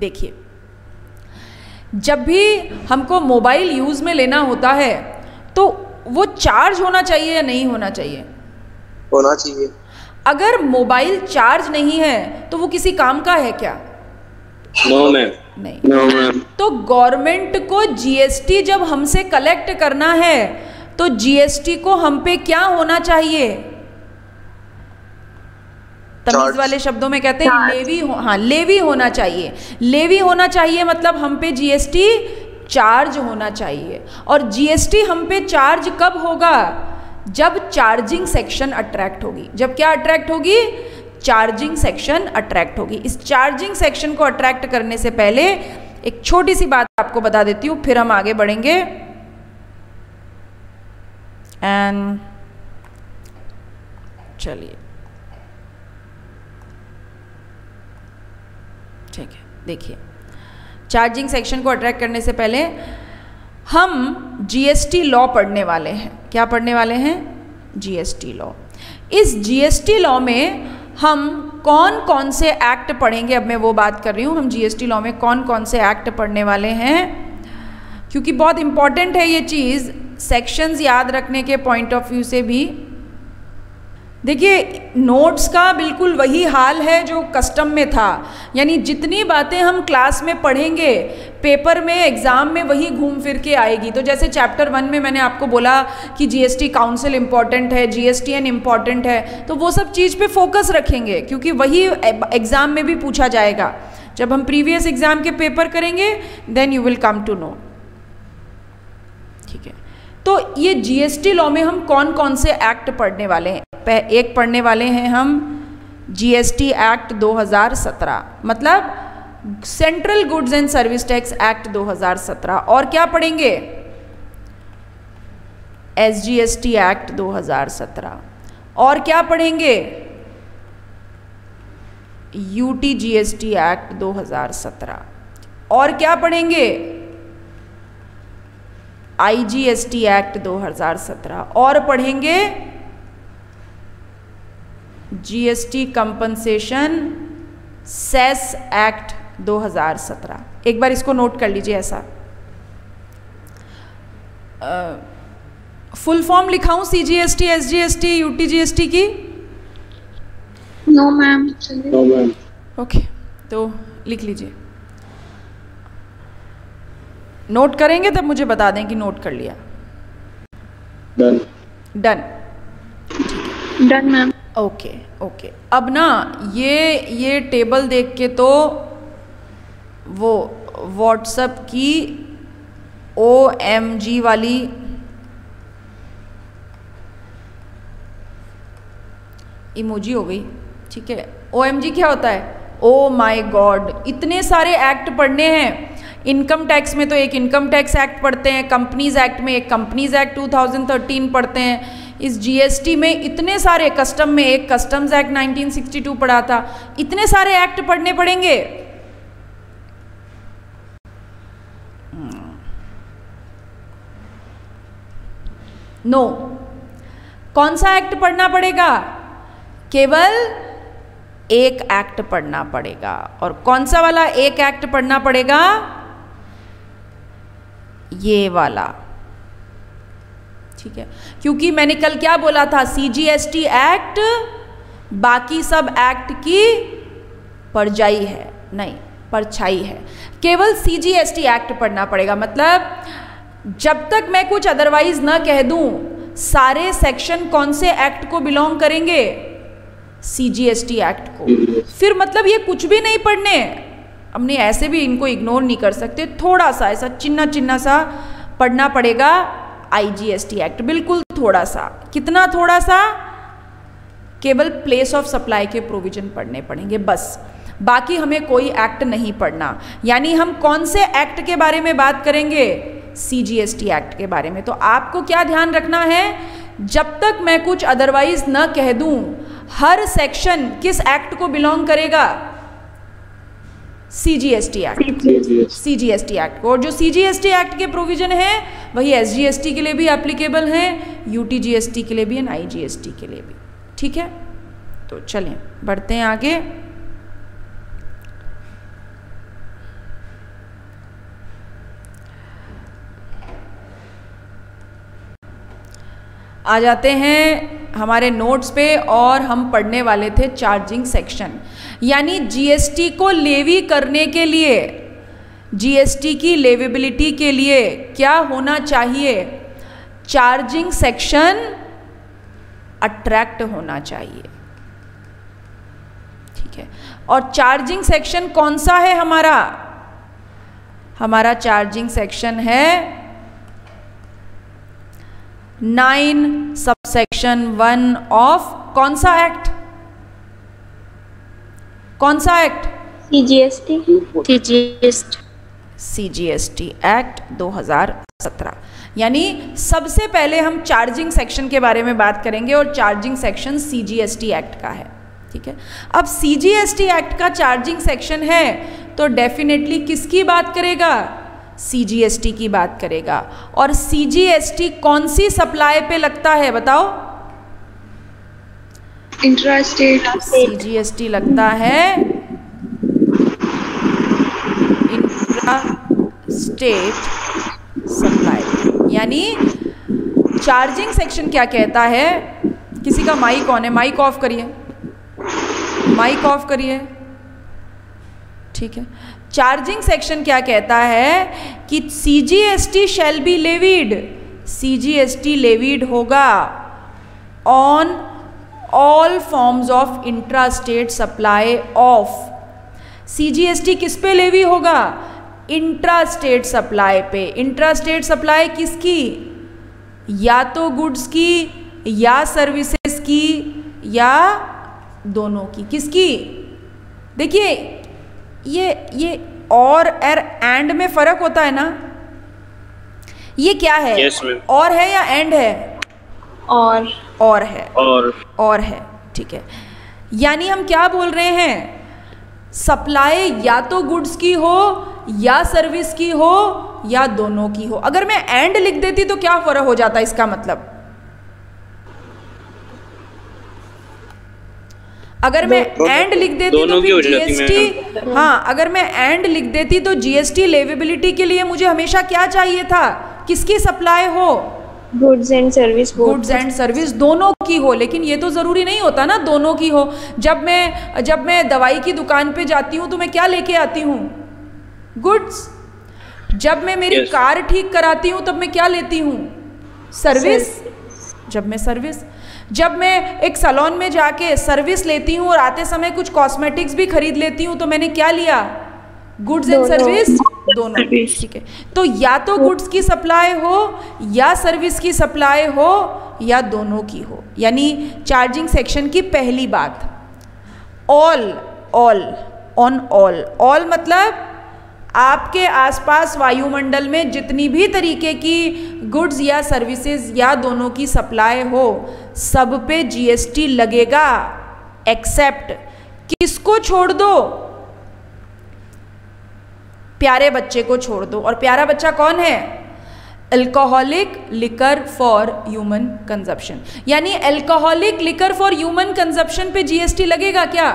देखिए, जब भी हमको मोबाइल यूज़ में लेना होता है तो वो चार्ज होना चाहिए या नहीं होना चाहिए? होना चाहिए। अगर मोबाइल चार्ज नहीं है तो वो किसी काम का है क्या? No ma'am. नहीं। No ma'am. तो गवर्नमेंट को जीएसटी जब हमसे कलेक्ट करना है तो जीएसटी को हम पे क्या होना चाहिए? तमीज वाले शब्दों में कहते हैं लेवी हाँ, लेवी होना चाहिए। लेवी होना चाहिए मतलब हम पे जीएसटी चार्ज होना चाहिए। और जीएसटी हम पे चार्ज कब होगा? जब चार्जिंग सेक्शन अट्रैक्ट होगी। जब क्या अट्रैक्ट होगी? चार्जिंग सेक्शन अट्रैक्ट होगी। इस चार्जिंग सेक्शन को अट्रैक्ट करने से पहले एक छोटी सी बात आपको बता देती हूँ, फिर हम आगे बढ़ेंगे। एंड चलिए, ठीक है, देखिए, चार्जिंग सेक्शन को अट्रैक्ट करने से पहले हम जीएसटी लॉ पढ़ने वाले हैं। क्या पढ़ने वाले हैं? GST law. इस जीएसटी लॉ में हम कौन कौन से एक्ट पढ़ेंगे, अब मैं वो बात कर रही हूँ। हम जीएसटी लॉ में कौन कौन से एक्ट पढ़ने वाले हैं, क्योंकि बहुत इंपॉर्टेंट है ये चीज़, सेक्शंस याद रखने के पॉइंट ऑफ व्यू से भी। देखिए, नोट्स का बिल्कुल वही हाल है जो कस्टम में था, यानी जितनी बातें हम क्लास में पढ़ेंगे पेपर में एग्ज़ाम में वही घूम फिर के आएगी। तो जैसे चैप्टर 1 में मैंने आपको बोला कि जीएसटी काउंसिल इम्पॉर्टेंट है, जीएसटीएन इम्पॉर्टेंट है, तो वो सब चीज़ पे फोकस रखेंगे क्योंकि वही एग्ज़ाम में भी पूछा जाएगा। जब हम प्रीवियस एग्ज़ाम के पेपर करेंगे then you will come to know. ठीक है, तो ये जीएसटी लॉ में हम कौन कौन से एक्ट पढ़ने वाले हैं? एक पढ़ने वाले हैं हम जीएसटी एक्ट 2017, मतलब central goods and service tax act 2017। और क्या पढ़ेंगे? SGST act 2017। और क्या पढ़ेंगे? UTGST act 2017। और क्या पढ़ेंगे? IGST act 2017। और पढ़ेंगे जीएसटी कंपनसेशन सेस एक्ट 2017। एक बार इसको नोट कर लीजिए ऐसा। फुल फॉर्म लिखाऊं सीजीएसटी, एसजीएसटी, यूटीजीएसटी की? No ma'am. No ma'am. Okay, तो लिख लीजिए। नोट करेंगे तब मुझे बता दें कि नोट कर लिया। Done. Done. Done ma'am. Okay okay. अब ना ये टेबल देख के तो वो व्हाट्सएप की OMG वाली इमोजी हो गई। ठीक है, OMG क्या होता है? ओ माय गॉड, इतने सारे एक्ट पढ़ने हैं। इनकम टैक्स में तो एक इनकम टैक्स एक्ट पढ़ते हैं, कंपनीज एक्ट में एक कंपनीज एक्ट 2013 पढ़ते हैं, इस जीएसटी में इतने सारे, कस्टम में एक कस्टम्स एक्ट 1962 पढ़ा था। इतने सारे एक्ट पढ़ने पड़ेंगे। नो, कौन सा एक्ट पढ़ना पड़ेगा? केवल एक एक्ट पढ़ना पड़ेगा। और कौन सा वाला एक एक्ट पढ़ना पड़ेगा? ये वाला। ठीक है, क्योंकि मैंने कल क्या बोला था? सीजीएसटी एक्ट बाकी सब एक्ट की परजाई है, नहीं परछाई है। केवल सीजीएसटी एक्ट पढ़ना पड़ेगा। मतलब जब तक मैं कुछ अदरवाइज ना कह दूं, सारे सेक्शन कौन से एक्ट को बिलोंग करेंगे? सीजीएसटी एक्ट को। फिर मतलब ये कुछ भी नहीं पढ़ने, हमने ऐसे भी इनको इग्नोर नहीं कर सकते। थोड़ा सा ऐसा चिन्ना चिन्ना सा पढ़ना पड़ेगा आईजीएसटी एक्ट, बिल्कुल थोड़ा सा। कितना थोड़ा सा? केवल प्लेस ऑफ सप्लाई के प्रोविजन पढ़ने पड़ेंगे बस, बाकी हमें कोई एक्ट नहीं पढ़ना। यानी हम कौन से एक्ट के बारे में बात करेंगे? सीजीएसटी एक्ट के बारे में। तो आपको क्या ध्यान रखना है? जब तक मैं कुछ अदरवाइज न कह दूं, हर सेक्शन किस एक्ट को बिलोंग करेगा? सीजीएसटी एक्ट, सीजीएसटी एक्ट को। और जो सीजीएसटी एक्ट के प्रोविजन है वही एसजीएसटी के लिए भी एप्लीकेबल है, यूटीजीएसटी के लिए भी एंड आईजीएसटी के लिए भी। ठीक है, तो चलें बढ़ते हैं आगे। आ जाते हैं हमारे नोट्स पे और हम पढ़ने वाले थे चार्जिंग सेक्शन। यानी जीएसटी को लेवी करने के लिए, जीएसटी की लेवेबिलिटी के लिए क्या होना चाहिए? चार्जिंग सेक्शन अट्रैक्ट होना चाहिए। ठीक है, और चार्जिंग सेक्शन कौन सा है हमारा? हमारा चार्जिंग सेक्शन है 9 सबसेक्शन 1 ऑफ कौन सा एक्ट? कौन सा एक्ट? CGST act 2017। यानी सबसे पहले हम चार्जिंग सेक्शन के बारे में बात करेंगे और चार्जिंग सेक्शन सीजीएसटी एक्ट का है। ठीक है, अब सीजीएसटी एक्ट का चार्जिंग सेक्शन है तो डेफिनेटली किसकी बात करेगा? सीजीएसटी की बात करेगा। और सीजीएसटी कौन सी सप्लाई पे लगता है बताओ? इंट्रास्टेट। सीजीएसटी लगता है इंट्रास्टेट सप्लाई। यानी चार्जिंग सेक्शन क्या कहता है? किसी का माइक ऑन है, माइक ऑफ करिए, माइक ऑफ करिए। ठीक है, चार्जिंग सेक्शन क्या कहता है कि CGST shall be levied, CGST levied होगा on all forms of intrastate supply of. CGST किस पे लेवी होगा? इंट्रास्टेट सप्लाई पे। इंट्रास्टेट सप्लाई किसकी? या तो गुड्स की या सर्विसेज की या दोनों की। किसकी? देखिए ये और एंड में फर्क होता है ना। ये क्या है? Yes, और है या एंड है? और है। और है। ठीक है, यानी हम क्या बोल रहे हैं? सप्लाई या तो गुड्स की हो या सर्विस की हो या दोनों की हो। अगर मैं एंड लिख देती तो क्या फर्क हो जाता? इसका मतलब अगर मैं एंड लिख देती तो जीएसटी, हाँ, अगर मैं एंड लिख देती तो जीएसटी लेवेबिलिटी के लिए मुझे हमेशा क्या चाहिए था? किसकी सप्लाई हो? Goods and service. Goods and service दोनों की हो। लेकिन ये तो जरूरी नहीं होता ना दोनों की हो। जब मैं दवाई की दुकान पे जाती हूँ तो मैं क्या लेके आती हूँ? गुड्स। जब मैं मेरी कार ठीक कराती हूँ तब मैं क्या लेती हूँ? सर्विस। जब मैं एक सैलून में जाके सर्विस लेती हूँ और आते समय कुछ कॉस्मेटिक्स भी खरीद लेती हूँ तो मैंने क्या लिया? गुड्स एंड सर्विस दोनों। ठीक है, तो या तो गुड्स की सप्लाई हो या सर्विस की सप्लाई हो या दोनों की हो। यानी चार्जिंग सेक्शन की पहली बात, ऑल ऑन ऑल मतलब आपके आसपास वायुमंडल में जितनी भी तरीके की गुड्स या सर्विसेज या दोनों की सप्लाई हो सब पे जीएसटी लगेगा, एक्सेप्ट किसको छोड़ दो? प्यारे बच्चे को छोड़ दो। और प्यारा बच्चा कौन है? Alcoholic liquor for human consumption. यानी alcoholic liquor for human consumption पे जीएसटी लगेगा क्या?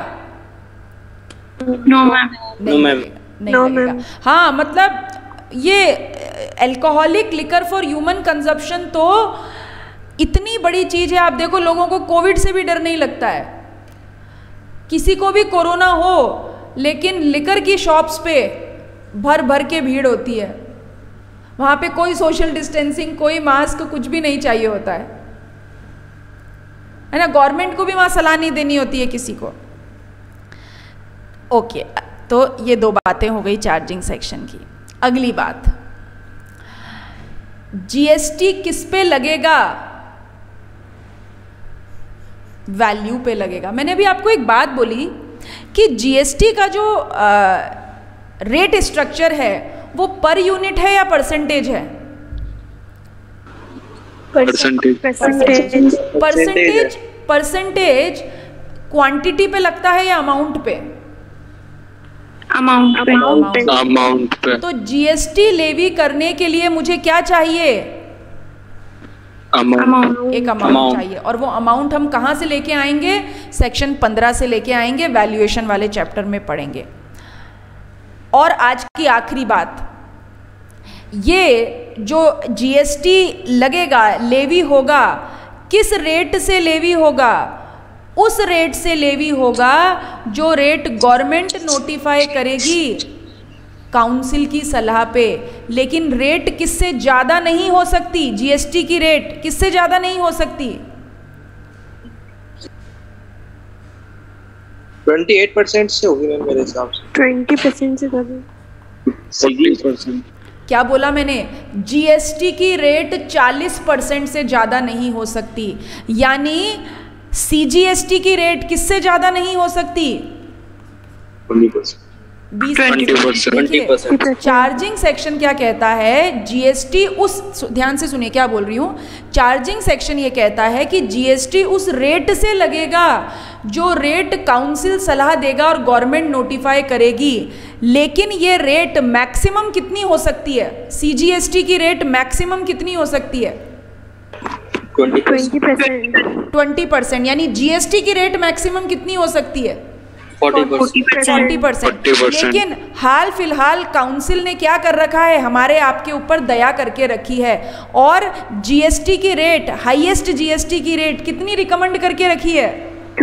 No ma'am. नहीं लगेगा। हाँ, मतलब ये alcoholic liquor for human consumption तो इतनी बड़ी चीज है। आप देखो, लोगों को कोविड से भी डर नहीं लगता है। किसी को भी कोरोना हो लेकिन लिकर की शॉप्स पे भर के भीड़ होती है। वहाँ पे कोई सोशल डिस्टेंसिंग, कोई मास्क, कुछ भी नहीं चाहिए होता है ना। गवर्नमेंट को भी वहाँ सलाह नहीं देनी होती है किसी को। ओके, तो ये दो बातें हो गई चार्जिंग सेक्शन की। अगली बात, जीएसटी किस पे लगेगा? वैल्यू पे लगेगा। मैंने भी आपको एक बात बोली कि जीएसटी का जो रेट स्ट्रक्चर है वो पर यूनिट है या परसेंटेज है? परसेंटेज क्वांटिटी पे लगता है या अमाउंट पे? अमाउंट पे। तो जीएसटी लेवी करने के लिए मुझे क्या चाहिए? एक अमाउंट चाहिए। और वो अमाउंट हम कहाँ से लेके आएंगे? सेक्शन 15 से लेके आएंगे, वैल्यूएशन वाले चैप्टर में पढ़ेंगे। और आज की आखिरी बात, ये जो जीएसटी लगेगा, लेवी होगा, किस रेट से लेवी होगा? उस रेट से लेवी होगा जो रेट गवर्नमेंट नोटिफाई करेगी काउंसिल की सलाह पे। लेकिन रेट किससे ज़्यादा नहीं हो सकती? जीएसटी की रेट किससे ज़्यादा नहीं हो सकती? 28% से होगी मैम मेरे हिसाब से। 20% से ज़्यादा। 40%। क्या बोला मैंने? जीएसटी की रेट 40% से ज़्यादा नहीं हो सकती। यानी सीजीएसटी की रेट किससे ज़्यादा नहीं हो सकती? 20%। 20%। चार्जिंग सेक्शन क्या कहता है? जीएसटी उस, ध्यान से सुनिए क्या बोल रही हूँ। चार्जिंग सेक्शन ये कहता है कि जीएसटी उस रेट से लगेगा जो रेट काउंसिल सलाह देगा और गवर्नमेंट नोटिफाई करेगी। लेकिन ये रेट मैक्सिमम कितनी हो सकती है? सीजीएसटी की रेट मैक्सिमम कितनी हो सकती है? 20%। 20%। यानी जीएसटी की रेट मैक्सिमम कितनी हो सकती है? 40%। 40%। लेकिन हाल फिलहाल काउंसिल ने क्या कर रखा है? हमारे आपके ऊपर दया करके रखी है और जीएसटी की रेट, हाईएस्ट जीएसटी की रेट कितनी रिकमेंड करके रखी है?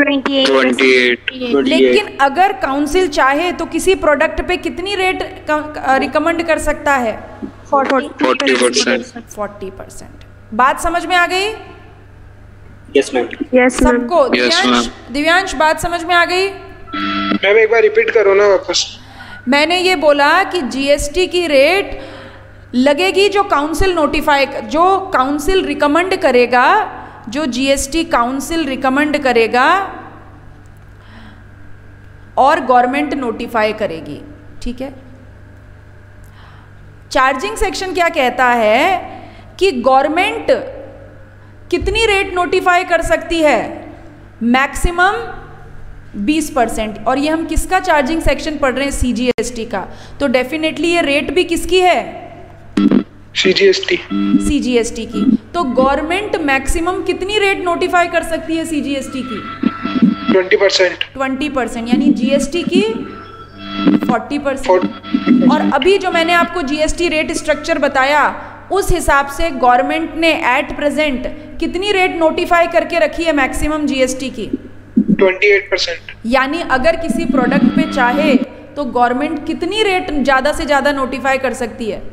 28। लेकिन अगर काउंसिल चाहे तो किसी प्रोडक्ट पे कितनी रेट रिकमेंड कर सकता है? 40%। 40%। बात समझ में आ गई यस मैम। Yes ma'am. सबको? Yes, ma'am. दिव्यांश बात समझ में आ गई? मैम एक बार रिपीट करो ना वापस। मैंने ये बोला कि जीएसटी की रेट लगेगी जो काउंसिल नोटिफाई, जो काउंसिल रिकमेंड करेगा, जो जीएसटी काउंसिल रिकमेंड करेगा और गवर्नमेंट नोटिफाई करेगी। ठीक है। चार्जिंग सेक्शन क्या कहता है कि गवर्नमेंट कितनी रेट नोटिफाई कर सकती है? मैक्सिमम 20%। और ये हम किसका चार्जिंग सेक्शन पढ़ रहे हैं? सीजीएसटी का। तो डेफिनेटली ये रेट भी किसकी है? सीजीएसटी की। तो गवर्नमेंट मैक्सिमम कितनी रेट नोटिफाई कर सकती है सीजीएसटी की? 20%। यानी जीएसटी की 40%। और अभी जो मैंने आपको जीएसटी रेट स्ट्रक्चर बताया उस हिसाब से गवर्नमेंट ने एट प्रेजेंट कितनी रेट नोटिफाई करके रखी है मैक्सिमम जीएसटी की? 28%। यानी अगर किसी प्रोडक्ट पे चाहे तो गवर्नमेंट कितनी रेट ज़्यादा से ज़्यादा नोटिफाई कर सकती है?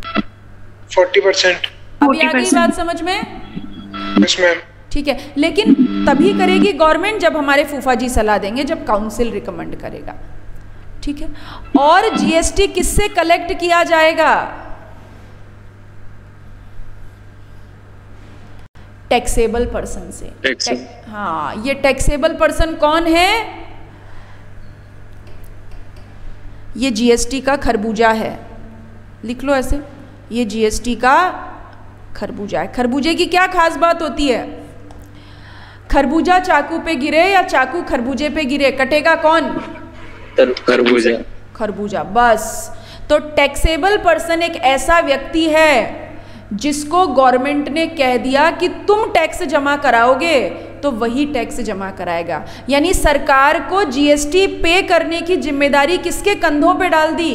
40%। अभी आ गई बात समझ में? Yes ma'am. ठीक है। लेकिन तभी करेगी गवर्नमेंट जब हमारे फूफा जी सलाह देंगे, जब काउंसिल रिकमेंड करेगा। ठीक है। और जीएसटी किससे कलेक्ट किया जाएगा? टैक्सेबल पर्सन से। हाँ, ये टैक्सेबल पर्सन कौन है? ये जीएसटी का खरबूजा है। लिख लो ऐसे, ये जीएसटी का खरबूजा है। खरबूजे की क्या खास बात होती है? खरबूजा चाकू पे गिरे या चाकू खरबूजे पे गिरे, कटेगा कौन? खरबूजा। खरबूजा। बस। तो टैक्सेबल पर्सन एक ऐसा व्यक्ति है जिसको गवर्नमेंट ने कह दिया कि तुम टैक्स जमा कराओगे तो वही टैक्स जमा कराएगा। यानी सरकार को जीएसटी पे करने की जिम्मेदारी किसके कंधों पे डाल दी?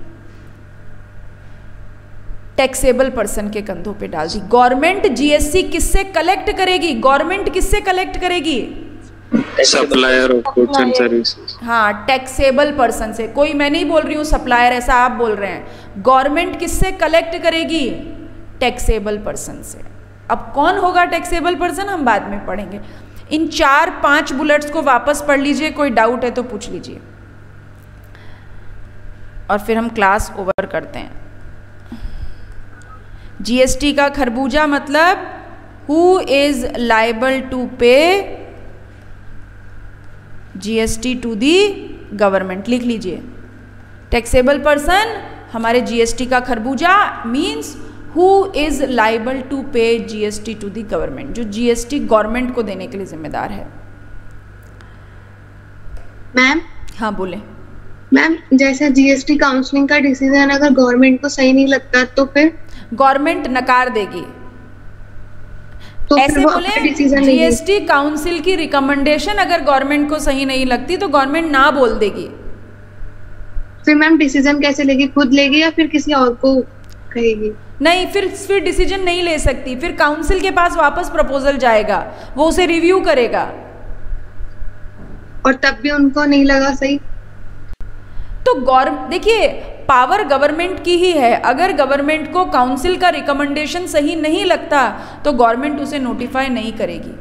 टैक्सेबल पर्सन के कंधों पे डाल दी। गवर्नमेंट जीएसटी किससे कलेक्ट करेगी? गवर्नमेंट किससे कलेक्ट करेगी? Supplier of goods and services. हाँ, टैक्सेबल पर्सन से। कोई मैं नहीं बोल रही हूँ सप्लायर, ऐसा आप बोल रहे हैं। गवर्नमेंट किससे कलेक्ट करेगी? टैक्सेबल पर्सन से। अब कौन होगा टैक्सेबल पर्सन हम बाद में पढ़ेंगे। इन 4-5 बुलेट्स को वापस पढ़ लीजिए, कोई डाउट है तो पूछ लीजिए और फिर हम क्लास ओवर करते हैं। जीएसटी का खरबूजा मतलब who is liable to pay GST to the government. लिख लीजिए, टैक्सेबल पर्सन हमारे जीएसटी का खरबूजा means who is liable to pay GST to the government, जो जीएसटी गवर्नमेंट को देने के लिए जिम्मेदार है। मैम। हाँ बोले। मैम, जैसा जीएसटी काउंसलिंग का डिसीजन अगर गवर्नमेंट को सही नहीं लगता तो फिर गवर्नमेंट नकार देगी। तो ऐसे बोले जीएसटी काउंसिल की रिकमेंडेशन अगर गवर्नमेंट को सही नहीं लगती तो गवर्नमेंट ना बोल देगी। फिर मैम डिसीजन कैसे लेगी? खुद लेगी या फिर किसी और को कहेगी? नहीं, फिर डिसीजन नहीं ले सकती, फिर काउंसिल के पास वापस प्रपोजल जाएगा, वो उसे रिव्यू करेगा। और तब भी उनको नहीं लगा सही? तो देखिए, पावर गवर्नमेंट की ही है। अगर गवर्नमेंट को काउंसिल का रिकमेंडेशन सही नहीं लगता तो गवर्नमेंट उसे नोटिफाई नहीं करेगी।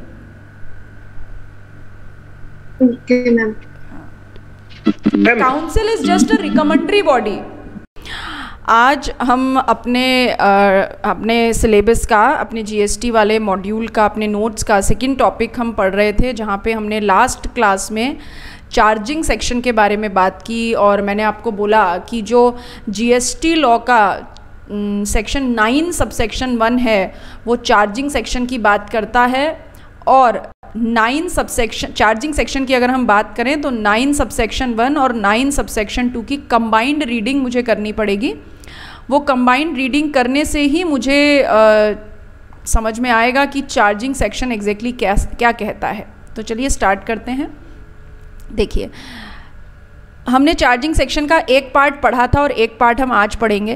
Okay ma'am. Council is just a recommendatory body. आज हम अपने सिलेबस का, अपने जीएसटी वाले मॉड्यूल का, अपने नोट्स का सेकंड टॉपिक हम पढ़ रहे थे, जहाँ पे हमने लास्ट क्लास में चार्जिंग सेक्शन के बारे में बात की। और मैंने आपको बोला कि जो जीएसटी लॉ का सेक्शन 9 सबसेक्शन 1 है वो चार्जिंग सेक्शन की बात करता है। और 9 सबसेक्शन चार्जिंग सेक्शन की अगर हम बात करें तो 9 सबसेक्शन 1 और 9 सबसेक्शन 2 की कंबाइंड रीडिंग मुझे करनी पड़ेगी। वो कंबाइंड रीडिंग करने से ही मुझे समझ में आएगा कि चार्जिंग सेक्शन एग्जैक्टली क्या कहता है। तो चलिए स्टार्ट करते हैं। देखिए, हमने चार्जिंग सेक्शन का एक पार्ट पढ़ा था और एक पार्ट हम आज पढ़ेंगे।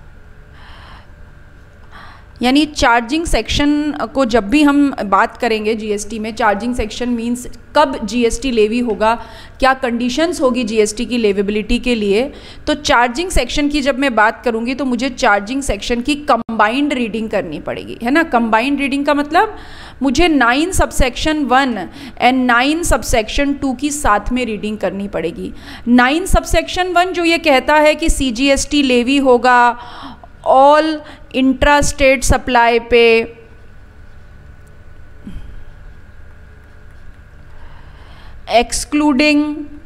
यानी चार्जिंग सेक्शन को जब भी हम बात करेंगे जीएसटी में, चार्जिंग सेक्शन मींस कब जीएसटी लेवी होगा, क्या कंडीशंस होगी जीएसटी की लेवेबिलिटी के लिए। तो चार्जिंग सेक्शन की जब मैं बात करूंगी तो मुझे चार्जिंग सेक्शन की कंबाइंड रीडिंग करनी पड़ेगी, है ना। कंबाइंड रीडिंग का मतलब मुझे 9 सबसेक्शन 1 एंड 9 सबसेक्शन 2 की साथ में रीडिंग करनी पड़ेगी। 9 सबसेक्शन 1 जो ये कहता है कि सीजीएसटी लेवी होगा ऑल इंट्रा स्टेट सप्लाई पे, excluding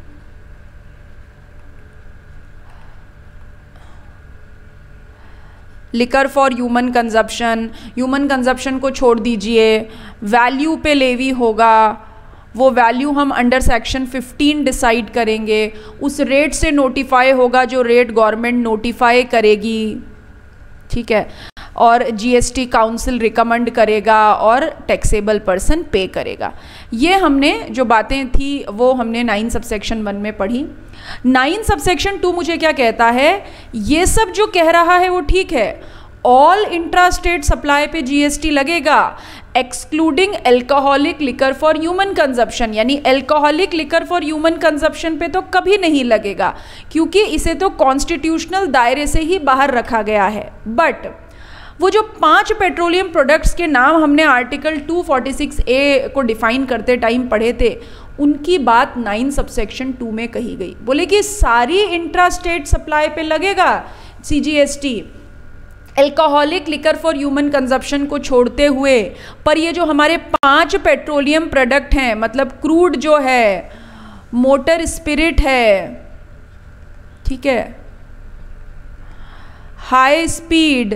liquor for human consumption, human consumption को छोड़ दीजिए, वैल्यू पे लेवी होगा, वो वैल्यू हम अंडर सेक्शन 15 डिसाइड करेंगे, उस रेट से नोटिफाई होगा जो रेट गवर्नमेंट नोटिफाई करेगी, ठीक है। और जीएसटी काउंसिल रिकमेंड करेगा और टैक्सेबल पर्सन पे करेगा। ये हमने जो बातें थी वो हमने 9 सबसेक्शन 1 में पढ़ी। 9 सबसेक्शन 2 मुझे क्या कहता है, ये सब जो कह रहा है वो ठीक है, ऑल इंट्रा स्टेट सप्लाई पे जीएसटी लगेगा excluding alcoholic liquor for human consumption. यानी alcoholic liquor for human consumption पे तो कभी नहीं लगेगा क्योंकि इसे तो कॉन्स्टिट्यूशनल दायरे से ही बाहर रखा गया है। बट वो जो 5 पेट्रोलियम प्रोडक्ट्स के नाम हमने आर्टिकल 246A को डिफाइन करते टाइम पढ़े थे, उनकी बात 9 सबसेक्शन 2 में कही गई। बोले कि सारी इंट्रा स्टेट सप्लाई पे लगेगा CGST alcoholic liquor for human consumption को छोड़ते हुए, पर ये जो हमारे 5 पेट्रोलियम प्रोडक्ट हैं, मतलब क्रूड जो है, मोटर स्पिरिट है, ठीक है, हाई स्पीड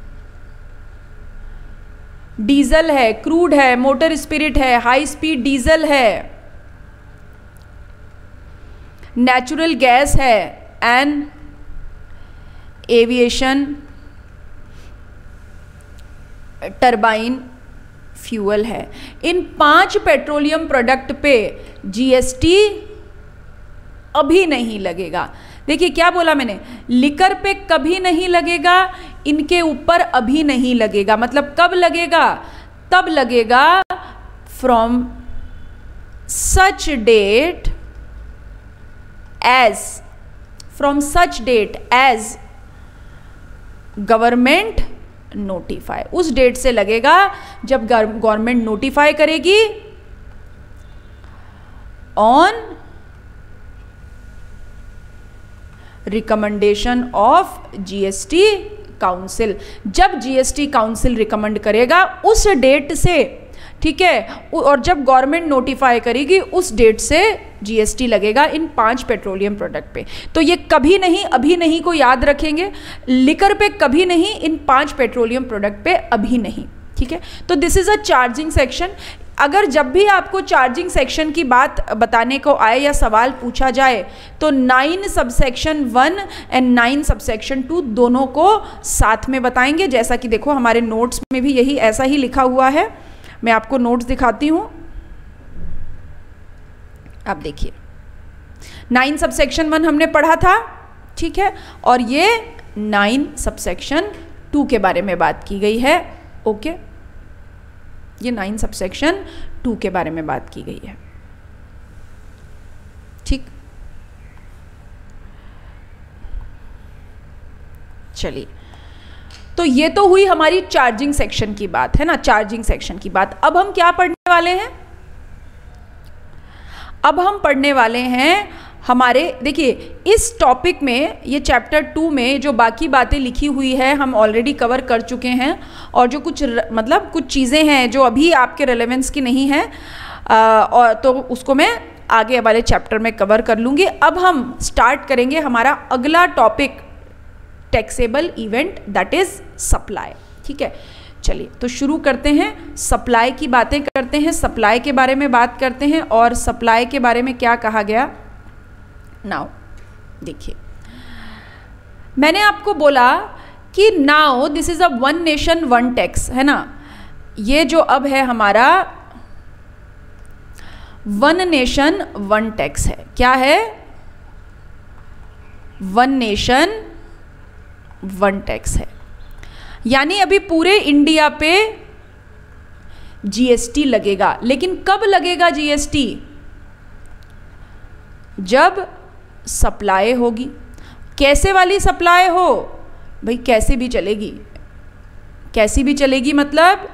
डीजल है, क्रूड है, मोटर स्पिरिट है, हाई स्पीड डीजल है, नेचुरल गैस है एंड एविएशन टरबाइन फ्यूल है। इन 5 पेट्रोलियम प्रोडक्ट पे जीएसटी अभी नहीं लगेगा। देखिए क्या बोला मैंने, लिकर पे कभी नहीं लगेगा, इनके ऊपर अभी नहीं लगेगा। मतलब कब लगेगा, तब लगेगा from such date as government notify. उस डेट से लगेगा जब गवर्नमेंट नोटिफाई करेगी on recommendation of GST council. जब जीएसटी काउंसिल रिकमेंड करेगा उस डेट से, ठीक है, और जब गवर्नमेंट नोटिफाई करेगी उस डेट से जीएसटी लगेगा इन 5 पेट्रोलियम प्रोडक्ट पे। तो ये कभी नहीं, अभी नहीं को याद रखेंगे, लिकर पे कभी नहीं, इन 5 पेट्रोलियम प्रोडक्ट पे अभी नहीं, ठीक है। तो this is a charging section. अगर जब भी आपको चार्जिंग सेक्शन की बात बताने को आए या सवाल पूछा जाए तो 9 सबसेक्शन 1 एंड 9 सबसेक्शन 2 दोनों को साथ में बताएंगे। जैसा कि देखो हमारे नोट्स में भी यही ऐसा ही लिखा हुआ है। मैं आपको नोट्स दिखाती हूँ, आप देखिए। 9 सबसेक्शन 1 हमने पढ़ा था, ठीक है, और ये 9 सबसेक्शन 2 के बारे में बात की गई है। ओके, ये 9 सबसेक्शन 2 के बारे में बात की गई है। ठीक, चलिए, तो ये तो हुई हमारी चार्जिंग सेक्शन की बात, है ना, चार्जिंग सेक्शन की बात। अब हम क्या पढ़ने वाले हैं? अब हम पढ़ने वाले हैं हमारे, देखिए इस टॉपिक में, ये चैप्टर 2 में जो बाकी बातें लिखी हुई है हम ऑलरेडी कवर कर चुके हैं, और जो कुछ मतलब कुछ चीज़ें हैं जो अभी आपके रेलेवेंस की नहीं है, और तो उसको मैं आगे वाले चैप्टर में कवर कर लूँगी। अब हम स्टार्ट करेंगे हमारा अगला topic, taxable event, that is supply. ठीक है, चलिए तो शुरू करते हैं, सप्लाई की बातें करते हैं, सप्लाई के बारे में बात करते हैं। और सप्लाई के बारे में क्या कहा गया, नाउ देखिए, मैंने आपको बोला कि now this is a 1 nation 1 tax, है ना। ये जो अब है हमारा 1 नेशन 1 टैक्स है, क्या है, 1 नेशन 1 टैक्स है। यानी अभी पूरे इंडिया पे जीएसटी लगेगा, लेकिन कब लगेगा जीएसटी? जब सप्लाई होगी। कैसे वाली सप्लाई हो भाई? कैसे भी चलेगी, कैसी भी चलेगी, मतलब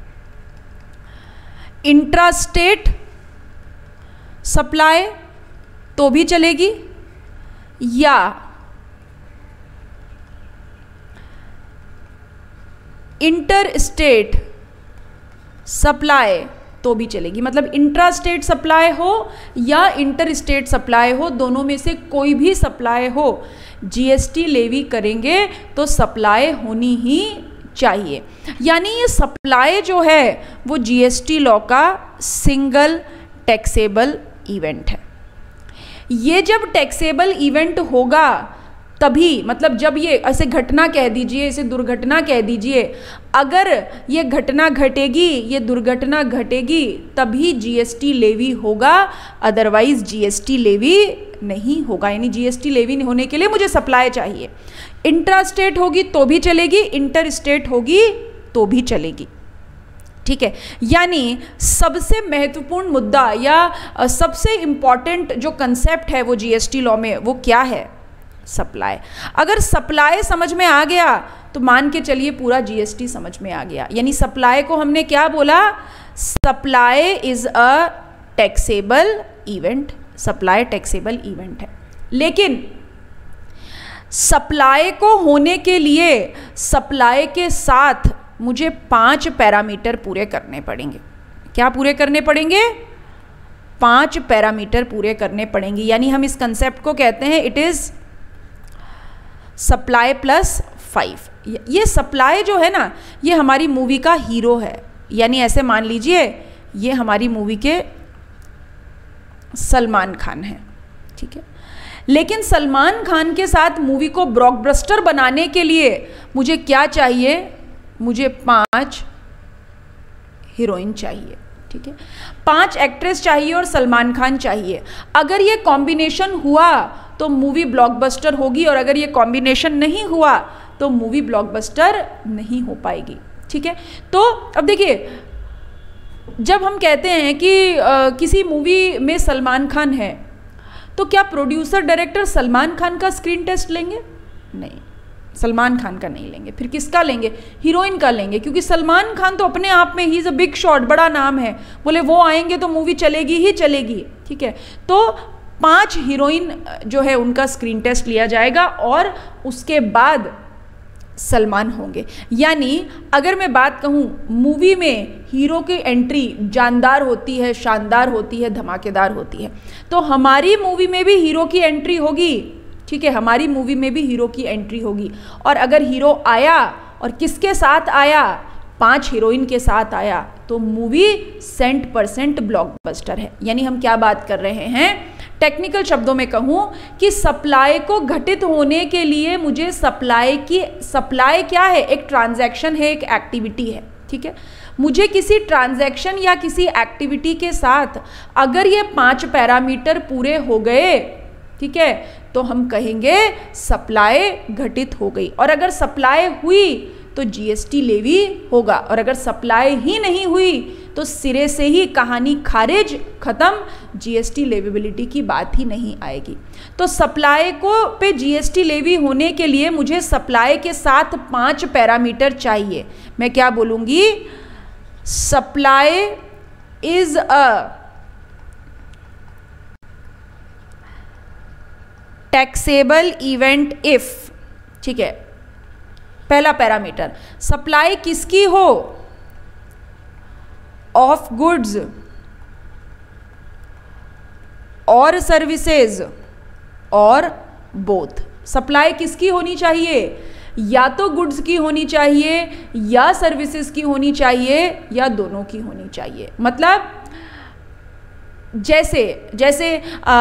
इंट्रास्टेट सप्लाई तो भी चलेगी, या इंटर स्टेट सप्लाई तो भी चलेगी। मतलब इंट्रा स्टेट सप्लाई हो या इंटर स्टेट सप्लाई हो, दोनों में से कोई भी सप्लाई हो, जीएसटी लेवी करेंगे तो सप्लाई होनी ही चाहिए। यानी ये सप्लाई जो है वो जीएसटी लॉ का सिंगल टैक्सेबल इवेंट है। ये जब टैक्सेबल इवेंट होगा तभी, मतलब जब ये ऐसे घटना कह दीजिए, इसे दुर्घटना कह दीजिए, अगर ये घटना घटेगी, ये दुर्घटना घटेगी, तभी जीएसटी लेवी होगा, अदरवाइज जीएसटी लेवी नहीं होगा। यानी जीएसटी लेवी होने के लिए मुझे सप्लाई चाहिए। इंट्रा स्टेट होगी तो भी चलेगी, इंटर स्टेट होगी तो भी चलेगी। ठीक है, यानी सबसे महत्वपूर्ण मुद्दा या सबसे इम्पॉर्टेंट जो कंसेप्ट है वो जीएसटी लॉ में, वो क्या है? सप्लाई। अगर सप्लाई समझ में आ गया तो मान के चलिए पूरा जीएसटी समझ में आ गया। यानी सप्लाई को हमने क्या बोला? Supply is a taxable event. Supply taxable event है, लेकिन सप्लाई को होने के लिए सप्लाई के साथ मुझे 5 पैरामीटर पूरे करने पड़ेंगे। क्या पूरे करने पड़ेंगे? 5 पैरामीटर पूरे करने पड़ेंगे। यानी हम इस कंसेप्ट को कहते हैं इट इज सप्लाई प्लस 5। ये सप्लाई जो है ना, ये हमारी मूवी का हीरो है। यानी ऐसे मान लीजिए ये हमारी मूवी के सलमान खान हैं, ठीक है। लेकिन सलमान खान के साथ मूवी को ब्लॉकबस्टर बनाने के लिए मुझे क्या चाहिए? मुझे 5 हीरोइन चाहिए, ठीक है, 5 एक्ट्रेस चाहिए और सलमान खान चाहिए। अगर ये कॉम्बिनेशन हुआ तो मूवी ब्लॉकबस्टर होगी, और अगर ये कॉम्बिनेशन नहीं हुआ तो मूवी ब्लॉकबस्टर नहीं हो पाएगी, ठीक है। तो अब देखिए, जब हम कहते हैं कि किसी मूवी में सलमान खान है, तो क्या प्रोड्यूसर डायरेक्टर सलमान खान का स्क्रीन टेस्ट लेंगे? नहीं, सलमान खान का नहीं लेंगे। फिर किसका लेंगे? हीरोइन का लेंगे, क्योंकि सलमान खान तो अपने आप में ही इज़ अ बिग शॉट, बड़ा नाम है, बोले वो आएंगे तो मूवी चलेगी ही चलेगी, ठीक है। तो 5 हीरोइन जो है उनका स्क्रीन टेस्ट लिया जाएगा और उसके बाद सलमान होंगे। यानी अगर मैं बात कहूँ, मूवी में हीरो की एंट्री जानदार होती है, शानदार होती है, धमाकेदार होती है, तो हमारी मूवी में भी हीरो की एंट्री होगी, ठीक है, हमारी मूवी में भी हीरो की एंट्री होगी। और अगर हीरो आया और किसके साथ आया? 5 हीरोइन के साथ आया, तो मूवी 100% ब्लॉकबस्टर है। यानी हम क्या बात कर रहे हैं? टेक्निकल शब्दों में कहूँ कि सप्लाई को घटित होने के लिए मुझे सप्लाई क्या है? एक ट्रांजैक्शन है, एक एक्टिविटी है, ठीक है। मुझे किसी ट्रांजैक्शन या किसी एक्टिविटी के साथ अगर ये 5 पैरामीटर पूरे हो गए, ठीक है, तो हम कहेंगे सप्लाई घटित हो गई। और अगर सप्लाई हुई तो जीएसटी लेवी होगा, और अगर सप्लाई ही नहीं हुई तो सिरे से ही कहानी खारिज, खत्म, जीएसटी लेवेबिलिटी की बात ही नहीं आएगी। तो सप्लाई को पे जीएसटी लेवी होने के लिए मुझे सप्लाई के साथ 5 पैरामीटर चाहिए। मैं क्या बोलूँगी? Supply is a taxable event if, ठीक है, पहला पैरामीटर, सप्लाई किसकी हो? ऑफ गुड्स और सर्विसेज और बोथ। सप्लाई किसकी होनी चाहिए? या तो गुड्स की होनी चाहिए या सर्विसेज की होनी चाहिए या दोनों की होनी चाहिए। मतलब जैसे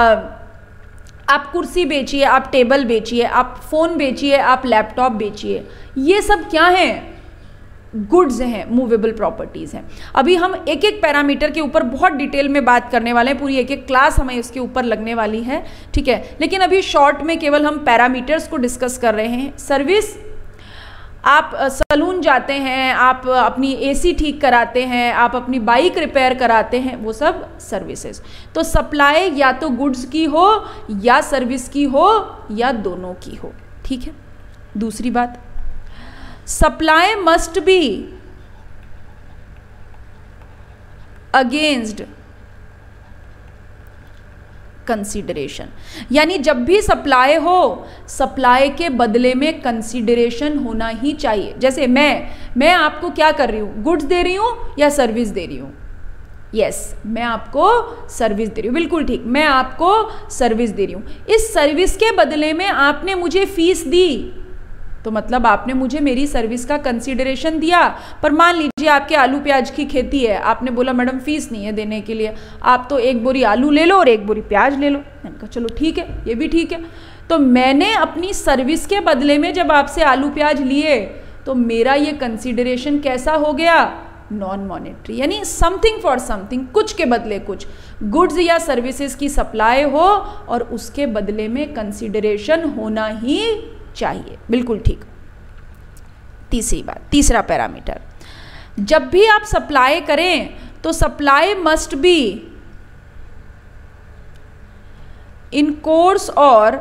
आप कुर्सी बेचिए, आप टेबल बेचिए, आप फ़ोन बेचिए, आप लैपटॉप बेचिए, ये सब क्या हैं? गुड्स हैं, मूवेबल प्रॉपर्टीज़ हैं। अभी हम एक एक पैरामीटर के ऊपर बहुत डिटेल में बात करने वाले हैं, पूरी एक एक क्लास हमें इसके ऊपर लगने वाली है, ठीक है। लेकिन अभी शॉर्ट में केवल हम पैरामीटर्स को डिस्कस कर रहे हैं। सर्विस, आप सलून जाते हैं, आप अपनी एसी ठीक कराते हैं, आप अपनी बाइक रिपेयर कराते हैं, वो सब सर्विसेज। तो सप्लाई या तो गुड्स की हो या सर्विस की हो या दोनों की हो, ठीक है। दूसरी बात, supply must be against consideration, यानी जब भी सप्लाई हो, सप्लाई के बदले में कंसीडरेशन होना ही चाहिए। जैसे मैं आपको क्या कर रही हूँ? गुड्स दे रही हूँ या सर्विस दे रही हूँ? यस, मैं आपको सर्विस दे रही हूँ, बिल्कुल ठीक, मैं आपको सर्विस दे रही हूँ। इस सर्विस के बदले में आपने मुझे फीस दी, तो मतलब आपने मुझे मेरी सर्विस का कंसीडरेशन दिया। पर मान लीजिए आपके आलू प्याज की खेती है, आपने बोला मैडम फीस नहीं है देने के लिए, आप तो 1 बोरी आलू ले लो और 1 बोरी प्याज ले लो। मैंने कहा चलो ठीक है, ये भी ठीक है। तो मैंने अपनी सर्विस के बदले में जब आपसे आलू प्याज लिए, तो मेरा ये कंसीडरेशन कैसा हो गया? नॉन मॉनेटरी, यानी समथिंग फॉर समथिंग, कुछ के बदले कुछ। गुड्स या सर्विसेज की सप्लाई हो और उसके बदले में कंसीडरेशन होना ही चाहिए, बिल्कुल ठीक। तीसरी बात, तीसरा पैरामीटर, जब भी आप सप्लाई करें तो supply must be in course और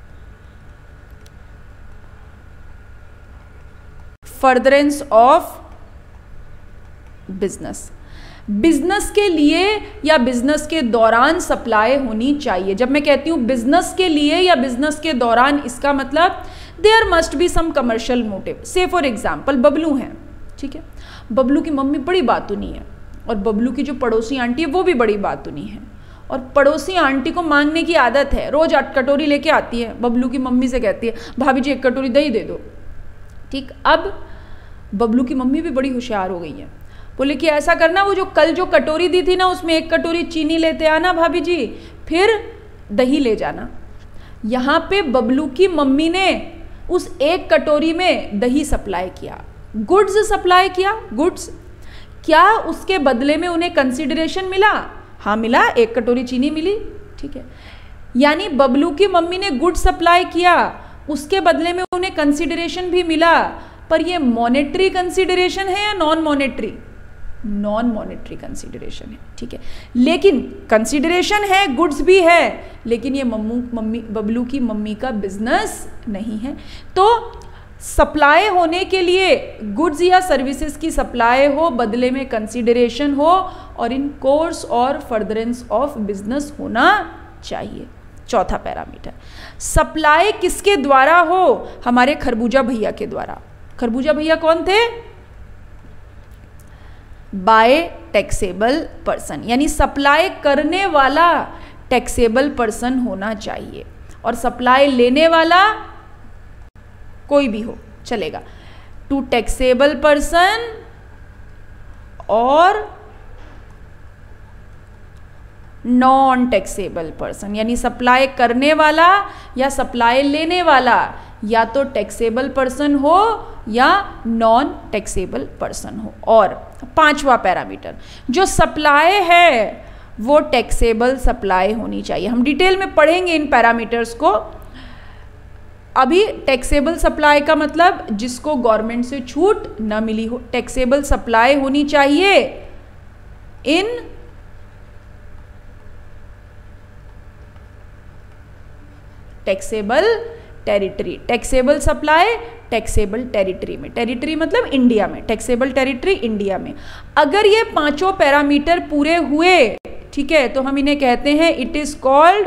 फर्दरेंस ऑफ बिजनेस। बिजनेस के लिए या बिजनेस के दौरान सप्लाई होनी चाहिए। जब मैं कहती हूं बिजनेस के लिए या बिजनेस के दौरान, इसका मतलब there must be some commercial motive. से फॉर एग्जाम्पल बबलू हैं, ठीक है, बबलू की मम्मी बड़ी बातूनी है और बबलू की जो पड़ोसी आंटी है वो भी बड़ी बातूनी है, और पड़ोसी आंटी को मांगने की आदत है, रोज 8 कटोरी लेके आती है, बबलू की मम्मी से कहती है भाभी जी 1 कटोरी दही दे दो, ठीक। अब बबलू की मम्मी भी बड़ी होशियार हो गई है, बोले कि ऐसा करना, वो जो कल जो कटोरी दी थी ना उसमें 1 कटोरी चीनी लेते आना भाभी जी, फिर दही ले जाना। यहाँ पे बबलू की मम्मी ने उस 1 कटोरी में दही सप्लाई किया, गुड्स सप्लाई किया, गुड्स। क्या उसके बदले में उन्हें कंसीडरेशन मिला? हाँ मिला, 1 कटोरी चीनी मिली, ठीक है। यानी बबलू की मम्मी ने गुड्स सप्लाई किया, उसके बदले में उन्हें कंसीडरेशन भी मिला। पर ये मॉनेटरी कंसीडरेशन है या non monetary? Non monetary consideration है, ठीक है। लेकिन कंसीडरेशन है, गुड्स भी है, लेकिन ये बबलू की मम्मी का बिजनेस नहीं है। तो सप्लाई होने के लिए गुड्स या सर्विसेज की सप्लाई हो, बदले में कंसीडरेशन हो, और इन कोर्स और फर्दरेंस ऑफ बिजनेस होना चाहिए। चौथा पैरामीटर, सप्लाई किसके द्वारा हो? हमारे खरबूजा भैया के द्वारा। खरबूजा भैया कौन थे? बाय टैक्सेबल पर्सन, यानी सप्लाई करने वाला टैक्सेबल पर्सन होना चाहिए, और सप्लाई लेने वाला कोई भी हो चलेगा, टू टैक्सेबल पर्सन और नॉन टैक्सेबल पर्सन। यानी सप्लाई करने वाला या सप्लाई लेने वाला या तो टैक्सेबल पर्सन हो या नॉन टैक्सेबल पर्सन हो। और 5वां पैरामीटर, जो सप्लाई है वो टैक्सेबल सप्लाई होनी चाहिए। हम डिटेल में पढ़ेंगे इन पैरामीटर्स को। अभी टैक्सेबल सप्लाई का मतलब जिसको गवर्नमेंट से छूट न मिली हो। टैक्सेबल सप्लाई होनी चाहिए in taxable territory. Taxable supply taxable territory में, टेरिटरी मतलब इंडिया में, टैक्सेबल टेरिटरी इंडिया में। अगर ये पांचों पैरामीटर पूरे हुए, ठीक है, तो हम इन्हें कहते हैं it is called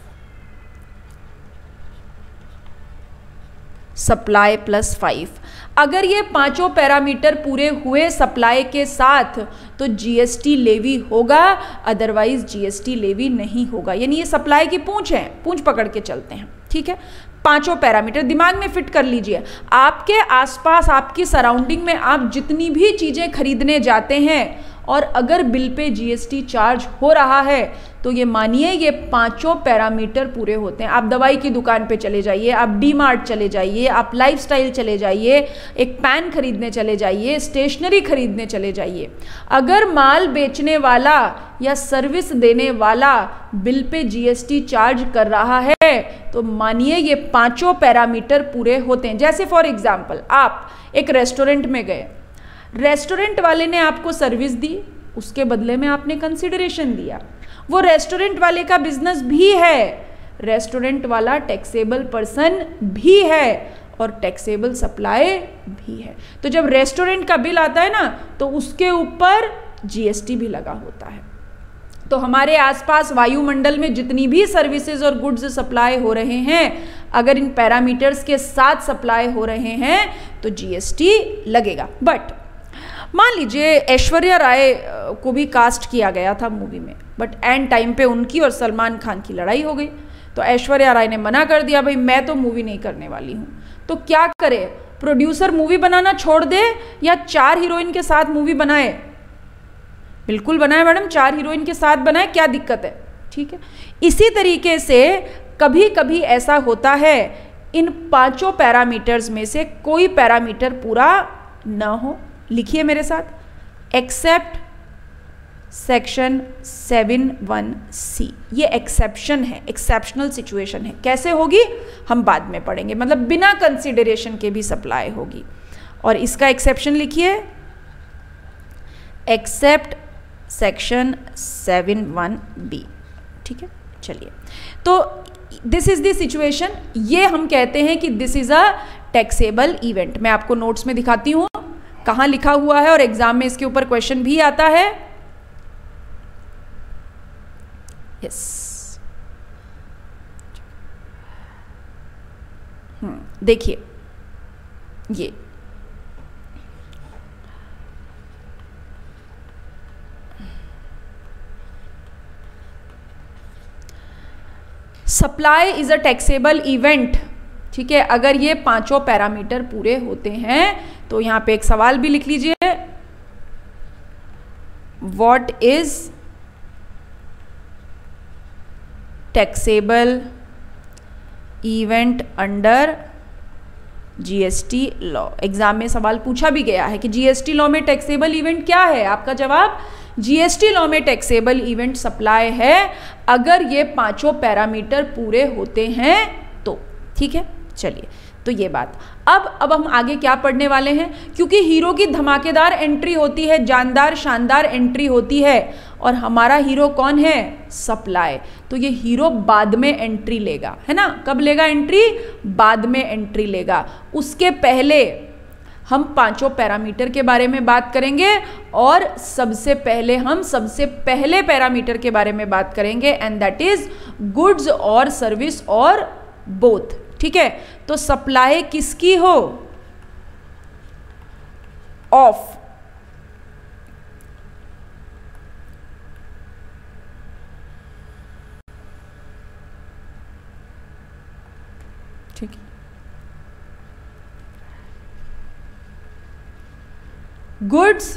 supply plus 5। अगर ये पांचों पैरामीटर पूरे हुए सप्लाई के साथ तो जीएसटी लेवी होगा, अदरवाइज जीएसटी लेवी नहीं होगा। यानी ये सप्लाई की पूंछ है, पूंछ पकड़ के चलते हैं, ठीक है। पांचों पैरामीटर दिमाग में फिट कर लीजिए। आपके आसपास, आपकी सराउंडिंग में आप जितनी भी चीजें खरीदने जाते हैं और अगर बिल पे जीएसटी चार्ज हो रहा है तो ये मानिए ये पांचों पैरामीटर पूरे होते हैं। आप दवाई की दुकान पे चले जाइए, आप डी मार्ट चले जाइए, आप लाइफस्टाइल चले जाइए, एक पैन खरीदने चले जाइए, स्टेशनरी खरीदने चले जाइए, अगर माल बेचने वाला या सर्विस देने वाला बिल पे जीएसटी चार्ज कर रहा है तो मानिए ये पांचों पैरामीटर पूरे होते हैं। जैसे फॉर एग्जाम्पल आप एक रेस्टोरेंट में गए, रेस्टोरेंट वाले ने आपको सर्विस दी, उसके बदले में आपने कंसिडरेशन दिया। वो रेस्टोरेंट वाले का बिजनेस भी है, रेस्टोरेंट वाला टैक्सेबल पर्सन भी है और टैक्सेबल सप्लाई भी है। तो जब रेस्टोरेंट का बिल आता है ना तो उसके ऊपर जीएसटी भी लगा होता है। तो हमारे आसपास वायुमंडल में जितनी भी सर्विसेज और गुड्स सप्लाई हो रहे हैं, अगर इन पैरामीटर्स के साथ सप्लाई हो रहे हैं तो जीएसटी लगेगा। बट मान लीजिए ऐश्वर्या राय को भी कास्ट किया गया था मूवी में, बट एंड टाइम पे उनकी और सलमान खान की लड़ाई हो गई तो ऐश्वर्या राय ने मना कर दिया, भाई मैं तो मूवी नहीं करने वाली हूँ। तो क्या करे, प्रोड्यूसर मूवी बनाना छोड़ दे या 4 हीरोइन के साथ मूवी बनाए? बिल्कुल बनाए मैडम, 4 हीरोइन के साथ बनाए, क्या दिक्कत है, ठीक है। इसी तरीके से कभी कभी ऐसा होता है इन पांचों पैरामीटर्स में से कोई पैरामीटर पूरा ना हो। लिखिए मेरे साथ, एक्सेप्ट सेक्शन 7(1)(c। ये एक्सेप्शन है, एक्सेप्शनल सिचुएशन है। कैसे होगी हम बाद में पढ़ेंगे, मतलब बिना कंसिडरेशन के भी सप्लाई होगी। और इसका एक्सेप्शन लिखिए, एक्सेप्ट सेक्शन 7(1)(b, ठीक है। चलिए, तो दिस इज द सिचुएशन। ये हम कहते हैं कि this is a taxable event. मैं आपको नोट्स में दिखाती हूँ कहाँ लिखा हुआ है और एग्जाम में इसके ऊपर क्वेश्चन भी आता है। यस, देखिए ये supply is a taxable event, ठीक है। अगर ये पांचों पैरामीटर पूरे होते हैं तो यहां पे एक सवाल भी लिख लीजिए, what is taxable event under GST law. Exam में सवाल पूछा भी गया है कि जीएसटी लॉ में टैक्सेबल इवेंट क्या है। आपका जवाब जीएसटी लॉ में टैक्सेबल इवेंट सप्लाई है अगर ये पांचों पैरामीटर पूरे होते हैं तो, ठीक है। चलिए, तो ये बात। अब हम आगे क्या पढ़ने वाले हैं, क्योंकि हीरो की धमाकेदार एंट्री होती है, जानदार शानदार एंट्री होती है, और हमारा हीरो कौन है, सप्लाई। तो ये हीरो बाद में एंट्री लेगा, है ना। कब लेगा एंट्री, बाद में एंट्री लेगा। उसके पहले हम पांचों पैरामीटर के बारे में बात करेंगे और सबसे पहले हम सबसे पहले पैरामीटर के बारे में बात करेंगे, एंड दैट इज गुड्स और सर्विस और बोथ, ठीक है। तो सप्लाई किसकी हो, ऑफ ठीक है, गुड्स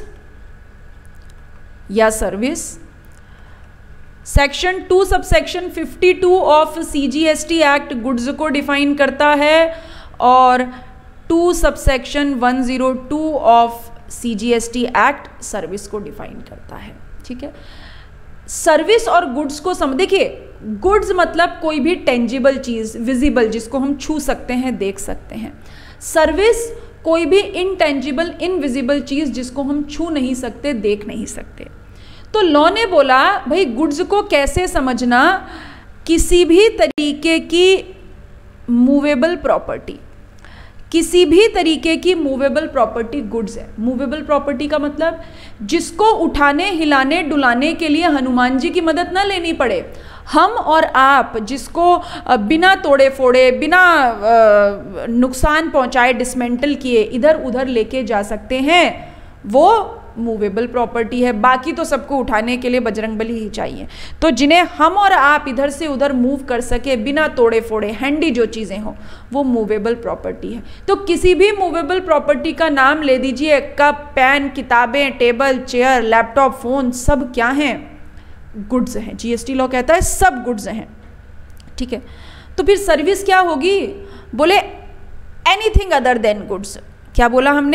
या service. Section 2 subsection 52 of CGST act goods को डिफाइन करता है और 2 subsection 102 of CGST act service को डिफाइन करता है, ठीक है। सर्विस और गुड्स को देखिए, गुड्स मतलब कोई भी टेंजिबल चीज़, विजिबल, जिसको हम छू सकते हैं, देख सकते हैं। सर्विस कोई भी इनटेंजिबल, इनविजिबल चीज़ जिसको हम छू नहीं सकते, देख नहीं सकते। तो लॉ ने बोला भाई गुड्स को कैसे समझना, किसी भी तरीके की मूवेबल प्रॉपर्टी, किसी भी तरीके की मूवेबल प्रॉपर्टी गुड्स है। मूवेबल प्रॉपर्टी का मतलब जिसको उठाने, हिलाने, डुलाने के लिए हनुमान जी की मदद ना लेनी पड़े। हम और आप जिसको बिना तोड़े फोड़े, बिना नुकसान पहुंचाए, डिसमेंटल किए इधर उधर लेके जा सकते हैं, वो मूवेबल प्रॉपर्टी है। बाकी तो सबको उठाने के लिए बजरंगबली ही चाहिए। तो जिन्हें हम और आप इधर से उधर मूव कर सके बिना तोड़े फोड़े, हैंडी जो चीज़ें हों, वो मूवेबल प्रॉपर्टी है। तो किसी भी मूवेबल प्रॉपर्टी का नाम ले दीजिए। कप, पेन, किताबें, टेबल, चेयर, लैपटॉप, फोन, सब क्या हैं? गुड्स हैं। जीएसटी लॉ कहता है सब गुड्स हैं, ठीक है। तो फिर सर्विस क्या होगी? बोले एनीथिंग अदर देन गुड्स। क्या बोला हमने?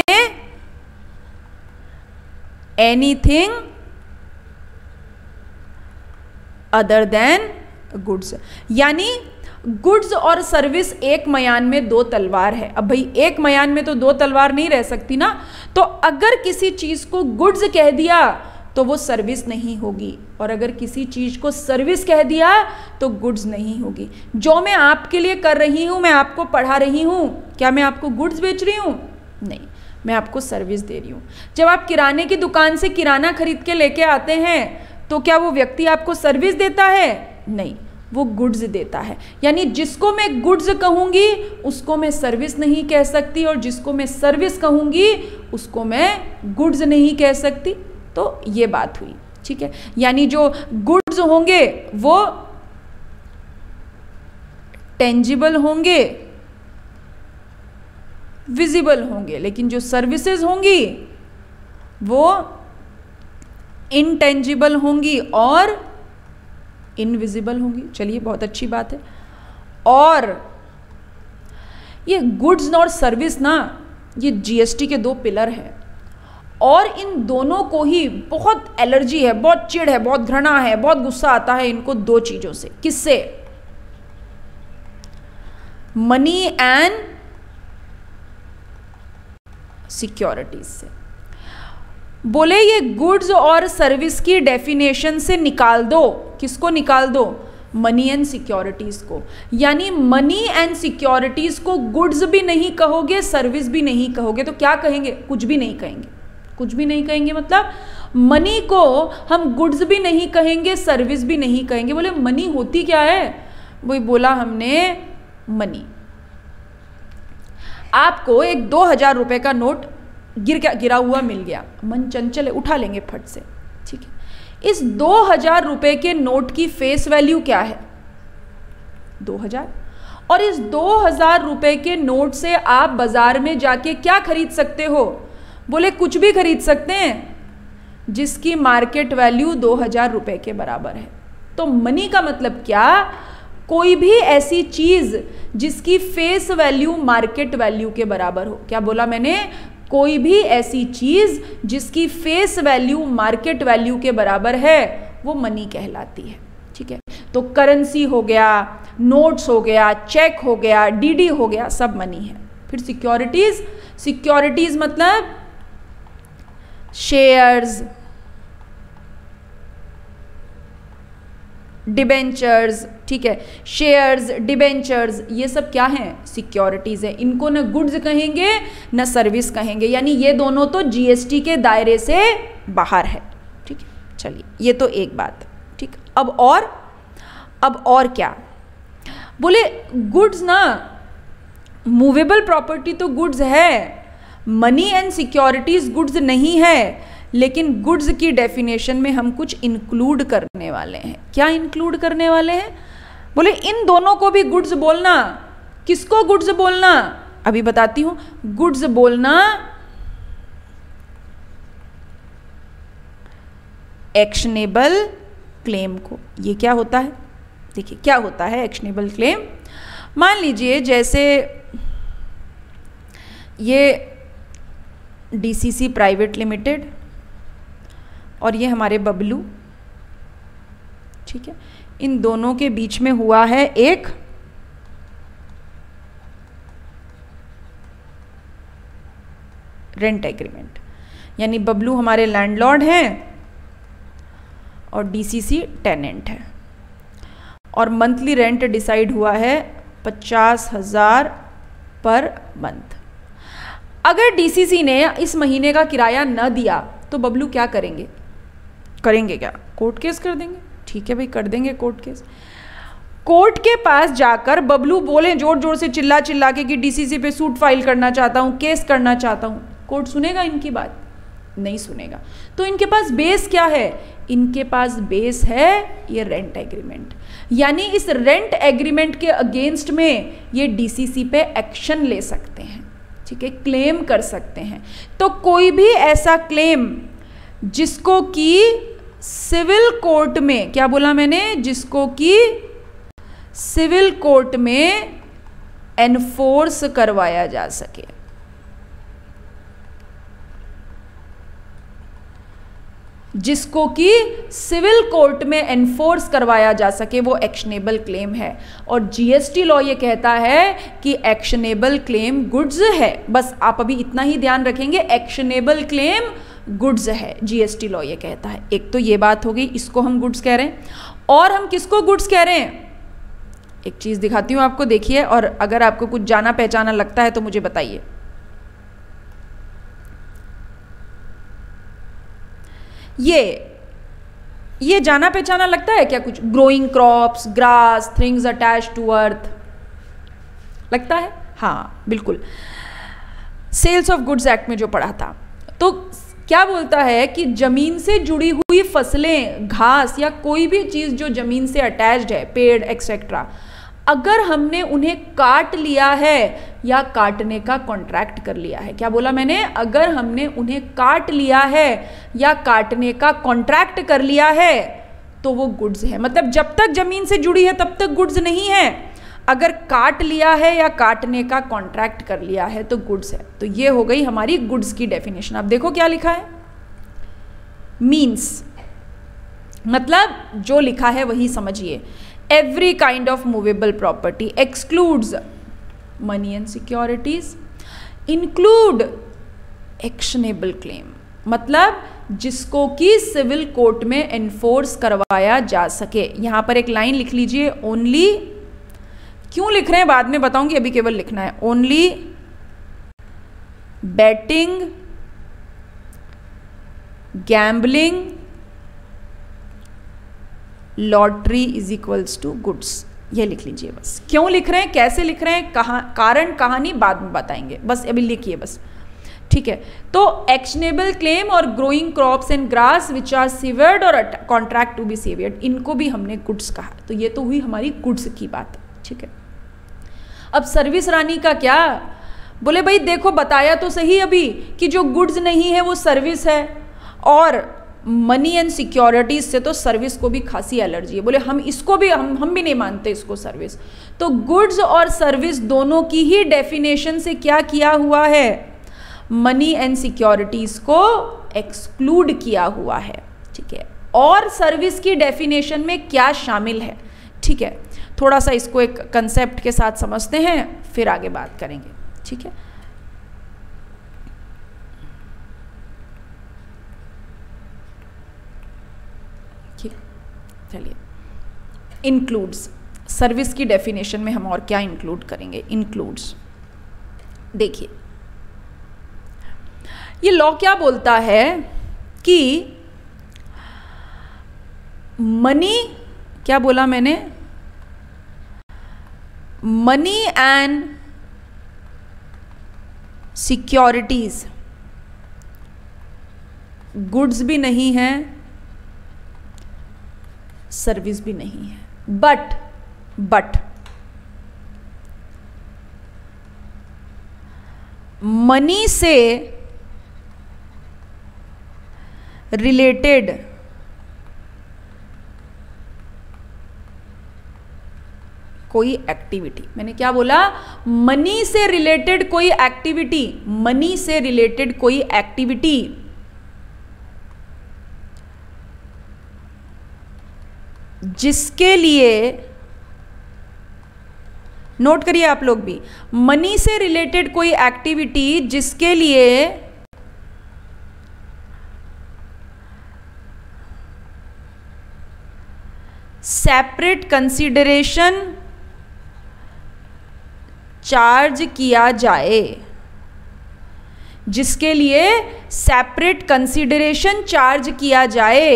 Anything other than goods. यानी गुड्स और सर्विस एक मयान में दो तलवार है। अब भाई एक मयान में तो दो तलवार नहीं रह सकती ना। तो अगर किसी चीज को गुड्स कह दिया तो वो सर्विस नहीं होगी, और अगर किसी चीज को सर्विस कह दिया तो गुड्स नहीं होगी। जो मैं आपके लिए कर रही हूं, मैं आपको पढ़ा रही हूं, क्या मैं आपको गुड्स बेच रही हूं? नहीं, मैं आपको सर्विस दे रही हूँ। जब आप किराने की दुकान से किराना खरीद के लेके आते हैं तो क्या वो व्यक्ति आपको सर्विस देता है? नहीं, वो गुड्स देता है। यानी जिसको मैं गुड्स कहूँगी उसको मैं सर्विस नहीं कह सकती, और जिसको मैं सर्विस कहूँगी उसको मैं गुड्स नहीं कह सकती। तो ये बात हुई, ठीक है। यानी जो गुड्स होंगे वो टेंजिबल होंगे, विजिबल होंगे, लेकिन जो सर्विसेज होंगी वो इनटेंजिबल होंगी और इनविजिबल होंगी। चलिए, बहुत अच्छी बात है। और ये गुड्स और सर्विस ना, ये जीएसटी के दो पिलर हैं, और इन दोनों को ही बहुत एलर्जी है, बहुत चिढ़ है, बहुत घृणा है, बहुत गुस्सा आता है इनको दो चीजों से। किससे? मनी एंड सिक्योरिटीज से। बोले ये गुड्स और सर्विस की डेफिनेशन से निकाल दो। किसको निकाल दो? मनी एंड सिक्योरिटीज को। यानी मनी एंड सिक्योरिटीज को गुड्स भी नहीं कहोगे, सर्विस भी नहीं कहोगे, तो क्या कहेंगे? कुछ भी नहीं कहेंगे। कुछ भी नहीं कहेंगे मतलब मनी को हम गुड्स भी नहीं कहेंगे, सर्विस भी नहीं कहेंगे। बोले मनी होती क्या है? वही बोला हमने, मनी। आपको एक 2000 रुपए का नोट गिरा हुआ मिल गया, मन चंचल है, उठा लेंगे फट से, ठीक है। इस 2000 रुपए के नोट की फेस वैल्यू क्या है? 2000। और इस 2000 रुपए के नोट से आप बाजार में जाके क्या खरीद सकते हो? बोले कुछ भी खरीद सकते हैं जिसकी मार्केट वैल्यू 2000 रुपए के बराबर है। तो मनी का मतलब क्या? कोई भी ऐसी चीज जिसकी फेस वैल्यू मार्केट वैल्यू के बराबर हो। क्या बोला मैंने? कोई भी ऐसी चीज जिसकी फेस वैल्यू मार्केट वैल्यू के बराबर है वो मनी कहलाती है, ठीक है। तो करेंसी हो गया, नोट्स हो गया, चेक हो गया, डीडी हो गया, सब मनी है। फिर सिक्योरिटीज, सिक्योरिटीज मतलब शेयर्स, डिबेंचर्स, ठीक है। शेयर्स, डिबेंचर्स, ये सब क्या हैं? सिक्योरिटीज है। इनको न गुड्स कहेंगे न सर्विस कहेंगे। यानी ये दोनों तो जीएसटी के दायरे से बाहर है, ठीक है। चलिए, ये तो एक बात, ठीक। अब और क्या? बोले गुड्स ना, मूवेबल प्रॉपर्टी तो गुड्स है, मनी एंड सिक्योरिटीज गुड्स नहीं है, लेकिन गुड्स की डेफिनेशन में हम कुछ इंक्लूड करने वाले हैं। क्या इंक्लूड करने वाले हैं? बोले इन दोनों को भी गुड्स बोलना। किसको गुड्स बोलना? अभी बताती हूं। गुड्स बोलना एक्शनेबल क्लेम को। ये क्या होता है? देखिए क्या होता है एक्शनेबल क्लेम। मान लीजिए जैसे ये डीसीसी प्राइवेट लिमिटेड और ये हमारे बबलू, ठीक है। इन दोनों के बीच में हुआ है एक रेंट एग्रीमेंट, यानी बबलू हमारे लैंडलॉर्ड हैं और डीसीसी टेनेंट है, और मंथली रेंट डिसाइड हुआ है 50,000 पर मंथ। अगर डीसीसी ने इस महीने का किराया न दिया तो बबलू क्या करेंगे? करेंगे क्या? कोर्ट केस कर देंगे। ठीक है भाई, कर देंगे कोर्ट केस। कोर्ट के पास जाकर बबलू बोले जोर जोर से चिल्ला चिल्ला के कि डीसीसी पे सूट फाइल करना चाहता हूँ, केस करना चाहता हूँ, कोर्ट सुनेगा इनकी बात? नहीं सुनेगा। तो इनके पास बेस क्या है? इनके पास बेस है ये रेंट एग्रीमेंट, यानी इस रेंट एग्रीमेंट के अगेंस्ट में ये डीसीसी पे एक्शन ले सकते हैं, ठीक है, क्लेम कर सकते हैं। तो कोई भी ऐसा क्लेम जिसको कि सिविल कोर्ट में, क्या बोला मैंने, जिसको कि सिविल कोर्ट में एनफोर्स करवाया जा सके, जिसको कि सिविल कोर्ट में एनफोर्स करवाया जा सके, वो एक्शनेबल क्लेम है। और जीएसटी लॉ ये कहता है कि एक्शनेबल क्लेम गुड्स है। बस आप अभी इतना ही ध्यान रखेंगे, एक्शनेबल क्लेम गुड्स है, जीएसटी लॉ ये कहता है। एक तो ये बात हो गई, इसको हम गुड्स कह रहे हैं। और हम किसको गुड्स कह रहे हैं? एक चीज दिखाती हूं आपको, देखिए, और अगर आपको कुछ जाना पहचाना लगता है तो मुझे बताइए। ये जाना पहचाना लगता है क्या कुछ? Growing crops, grass, things attached to earth, लगता है? हाँ बिल्कुल, सेल्स ऑफ गुड्स एक्ट में जो पढ़ा था। तो क्या बोलता है कि जमीन से जुड़ी हुई फसलें, घास या कोई भी चीज जो जमीन से अटैच्ड है, पेड़ एक्सेट्रा, अगर हमने उन्हें काट लिया है या काटने का कॉन्ट्रैक्ट कर लिया है, क्या बोला मैंने? अगर हमने उन्हें काट लिया है या काटने का कॉन्ट्रैक्ट कर लिया है तो वो गुड्स है। मतलब जब तक जमीन से जुड़ी है तब तक गुड्स नहीं है, अगर काट लिया है या काटने का कॉन्ट्रैक्ट कर लिया है तो गुड्स है। तो ये हो गई हमारी गुड्स की डेफिनेशन। अब देखो क्या लिखा है, मीन्स, मतलब जो लिखा है वही समझिए। Every kind of movable property excludes money and securities, include actionable claim, मतलब जिसको कि सिविल कोर्ट में एनफोर्स करवाया जा सके। यहां पर एक लाइन लिख लीजिए, ओनली, क्यों लिख रहे हैं बाद में बताऊंगी, अभी केवल लिखना है, only betting, gambling, lottery is equals to goods. ये लिख लीजिए बस। क्यों लिख रहे हैं, कैसे लिख रहे हैं, कहाँ, कारण कहानी बाद में बताएंगे, बस अभी लिखिए बस, ठीक है। तो एक्शनेबल क्लेम और growing crops and grass which are severed और कॉन्ट्रैक्ट टू बी सीवर्ड, इनको भी हमने गुड्स कहा। तो ये तो हुई हमारी गुड्स की बात, ठीक है। अब सर्विस रानी का क्या? बोले भाई देखो बताया तो सही अभी कि जो गुड्स नहीं है वो सर्विस है, और मनी एंड सिक्योरिटीज से तो सर्विस को भी खासी एलर्जी है। बोले हम इसको भी हम भी नहीं मानते इसको सर्विस। तो गुड्स और सर्विस दोनों की ही डेफिनेशन से क्या किया हुआ है? मनी एंड सिक्योरिटीज को एक्सक्लूड किया हुआ है, ठीक है। और सर्विस की डेफिनेशन में क्या शामिल है, ठीक है। थोड़ा सा इसको एक कंसेप्ट के साथ समझते हैं, फिर आगे बात करेंगे, ठीक है। चलिए, इंक्लूड्स, सर्विस की डेफिनेशन में हम और क्या इंक्लूड करेंगे? इंक्लूड्स, देखिए ये लॉ क्या बोलता है कि मनी, क्या बोला मैंने, मनी एंड सिक्योरिटीज गुड्स भी नहीं है, सर्विस भी नहीं है, बट मनी से रिलेटेड कोई एक्टिविटी, मैंने क्या बोला? मनी से रिलेटेड कोई एक्टिविटी, मनी से रिलेटेड कोई एक्टिविटी जिसके लिए, नोट करिए आप लोग भी, मनी से रिलेटेड कोई एक्टिविटी जिसके लिए सेपरेट कंसीडरेशन चार्ज किया जाए, जिसके लिए सेपरेट कंसीडरेशन चार्ज किया जाए,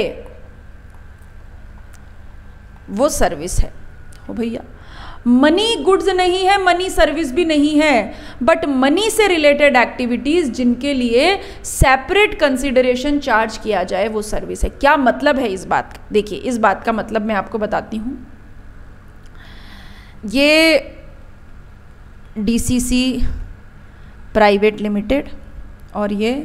वो सर्विस है। हो भैया, मनी गुड्स नहीं है, मनी सर्विस भी नहीं है, बट मनी से रिलेटेड एक्टिविटीज जिनके लिए सेपरेट कंसीडरेशन चार्ज किया जाए वो सर्विस है। क्या मतलब है इस बात का? देखिए, इस बात का मतलब मैं आपको बताती हूँ। ये डीसीसी प्राइवेट लिमिटेड और ये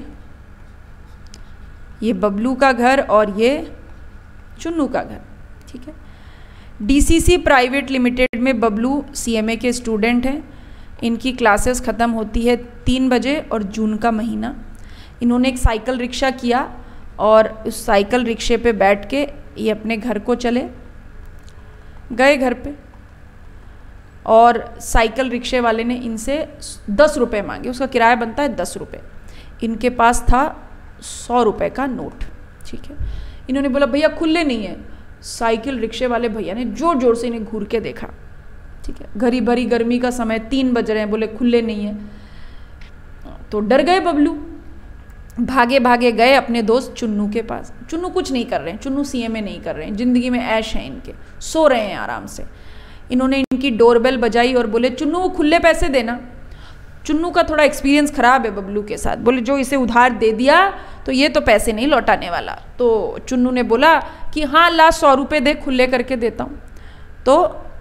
बबलू का घर और ये चुन्नू का घर, ठीक है। डीसीसी प्राइवेट लिमिटेड में बबलू सीएमए के स्टूडेंट हैं। इनकी क्लासेस ख़त्म होती है 3 बजे और जून का महीना। इन्होंने एक साइकिल रिक्शा किया और उस साइकिल रिक्शे पे बैठ के ये अपने घर को चले गए घर पे, और साइकिल रिक्शे वाले ने इनसे 10 रुपये मांगे। उसका किराया बनता है 10 रुपये। इनके पास था 100 रुपये का नोट, ठीक है। इन्होंने बोला भैया खुले नहीं है। साइकिल रिक्शे वाले भैया ने जोर जोर से इन्हें घूर के देखा, ठीक है। घड़ी भरी गर्मी का समय, 3 बज रहे हैं, बोले खुले नहीं है। तो डर गए बबलू, भागे भागे गए अपने दोस्त चुन्नू के पास। चुन्नू कुछ नहीं कर रहे हैं, चुन्नू सीएमए नहीं कर रहे हैं, ज़िंदगी में ऐश है इनके, सो रहे हैं आराम से। इन्होंने इनकी डोरबेल बजाई और बोले चुन्नू वो खुले पैसे देना। चुन्नू का थोड़ा एक्सपीरियंस ख़राब है बबलू के साथ, बोले जो इसे उधार दे दिया तो ये तो पैसे नहीं लौटाने वाला। तो चुन्नू ने बोला कि हाँ ला 100 रुपये दे, खुले करके देता हूँ। तो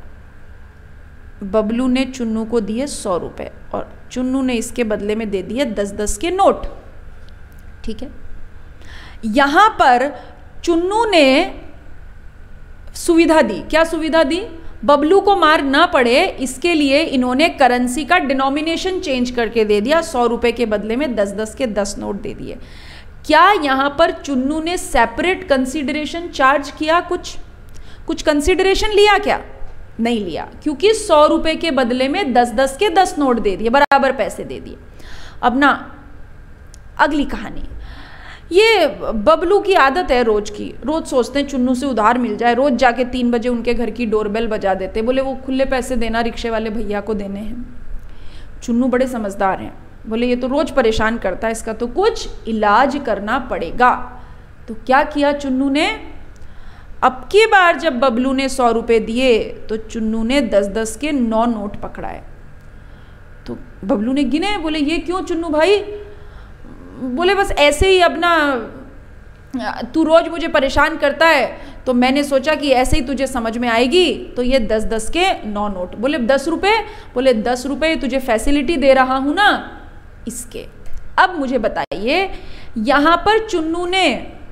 बबलू ने चुन्नू को दिए 100 रुपये और चुन्नू ने इसके बदले में दे दिए 10-10 के नोट, ठीक है। यहाँ पर चुन्नू ने सुविधा दी। क्या सुविधा दी? बबलू को मार ना पड़े इसके लिए इन्होंने करेंसी का डिनोमिनेशन चेंज करके दे दिया। 100 रुपये के बदले में 10-10 के 10 नोट दे दिए। क्या यहाँ पर चुन्नू ने सेपरेट कंसीडरेशन चार्ज किया? कुछ कंसीडरेशन लिया क्या? नहीं लिया, क्योंकि 100 रुपये के बदले में 10-10 के 10 नोट दे दिए, बराबर पैसे दे दिए। अब ना अगली कहानी, ये बबलू की आदत है रोज की, रोज सोचते हैं चुन्नू से उधार मिल जाए, रोज जाके 3 बजे उनके घर की डोरबेल बजा देते, बोले वो खुले पैसे देना, रिक्शे वाले भैया को देने हैं। चुन्नू बड़े समझदार हैं, बोले ये तो रोज परेशान करता है, इसका तो कुछ इलाज करना पड़ेगा। तो क्या किया चुन्नू ने? अब की बार जब बबलू ने 100 रुपये दिए तो चुन्नू ने 10-10 के 9 नोट पकड़ाए। तो बबलू ने गिने, बोले ये क्यों चुन्नू भाई? बोले बस ऐसे ही, अब ना तू रोज मुझे परेशान करता है तो मैंने सोचा कि ऐसे ही तुझे समझ में आएगी, तो ये 10-10 के 9 नोट। बोले 10 रुपये? बोले 10 रुपये तुझे फैसिलिटी दे रहा हूँ ना इसके। अब मुझे बताइए यहाँ पर चुन्नू ने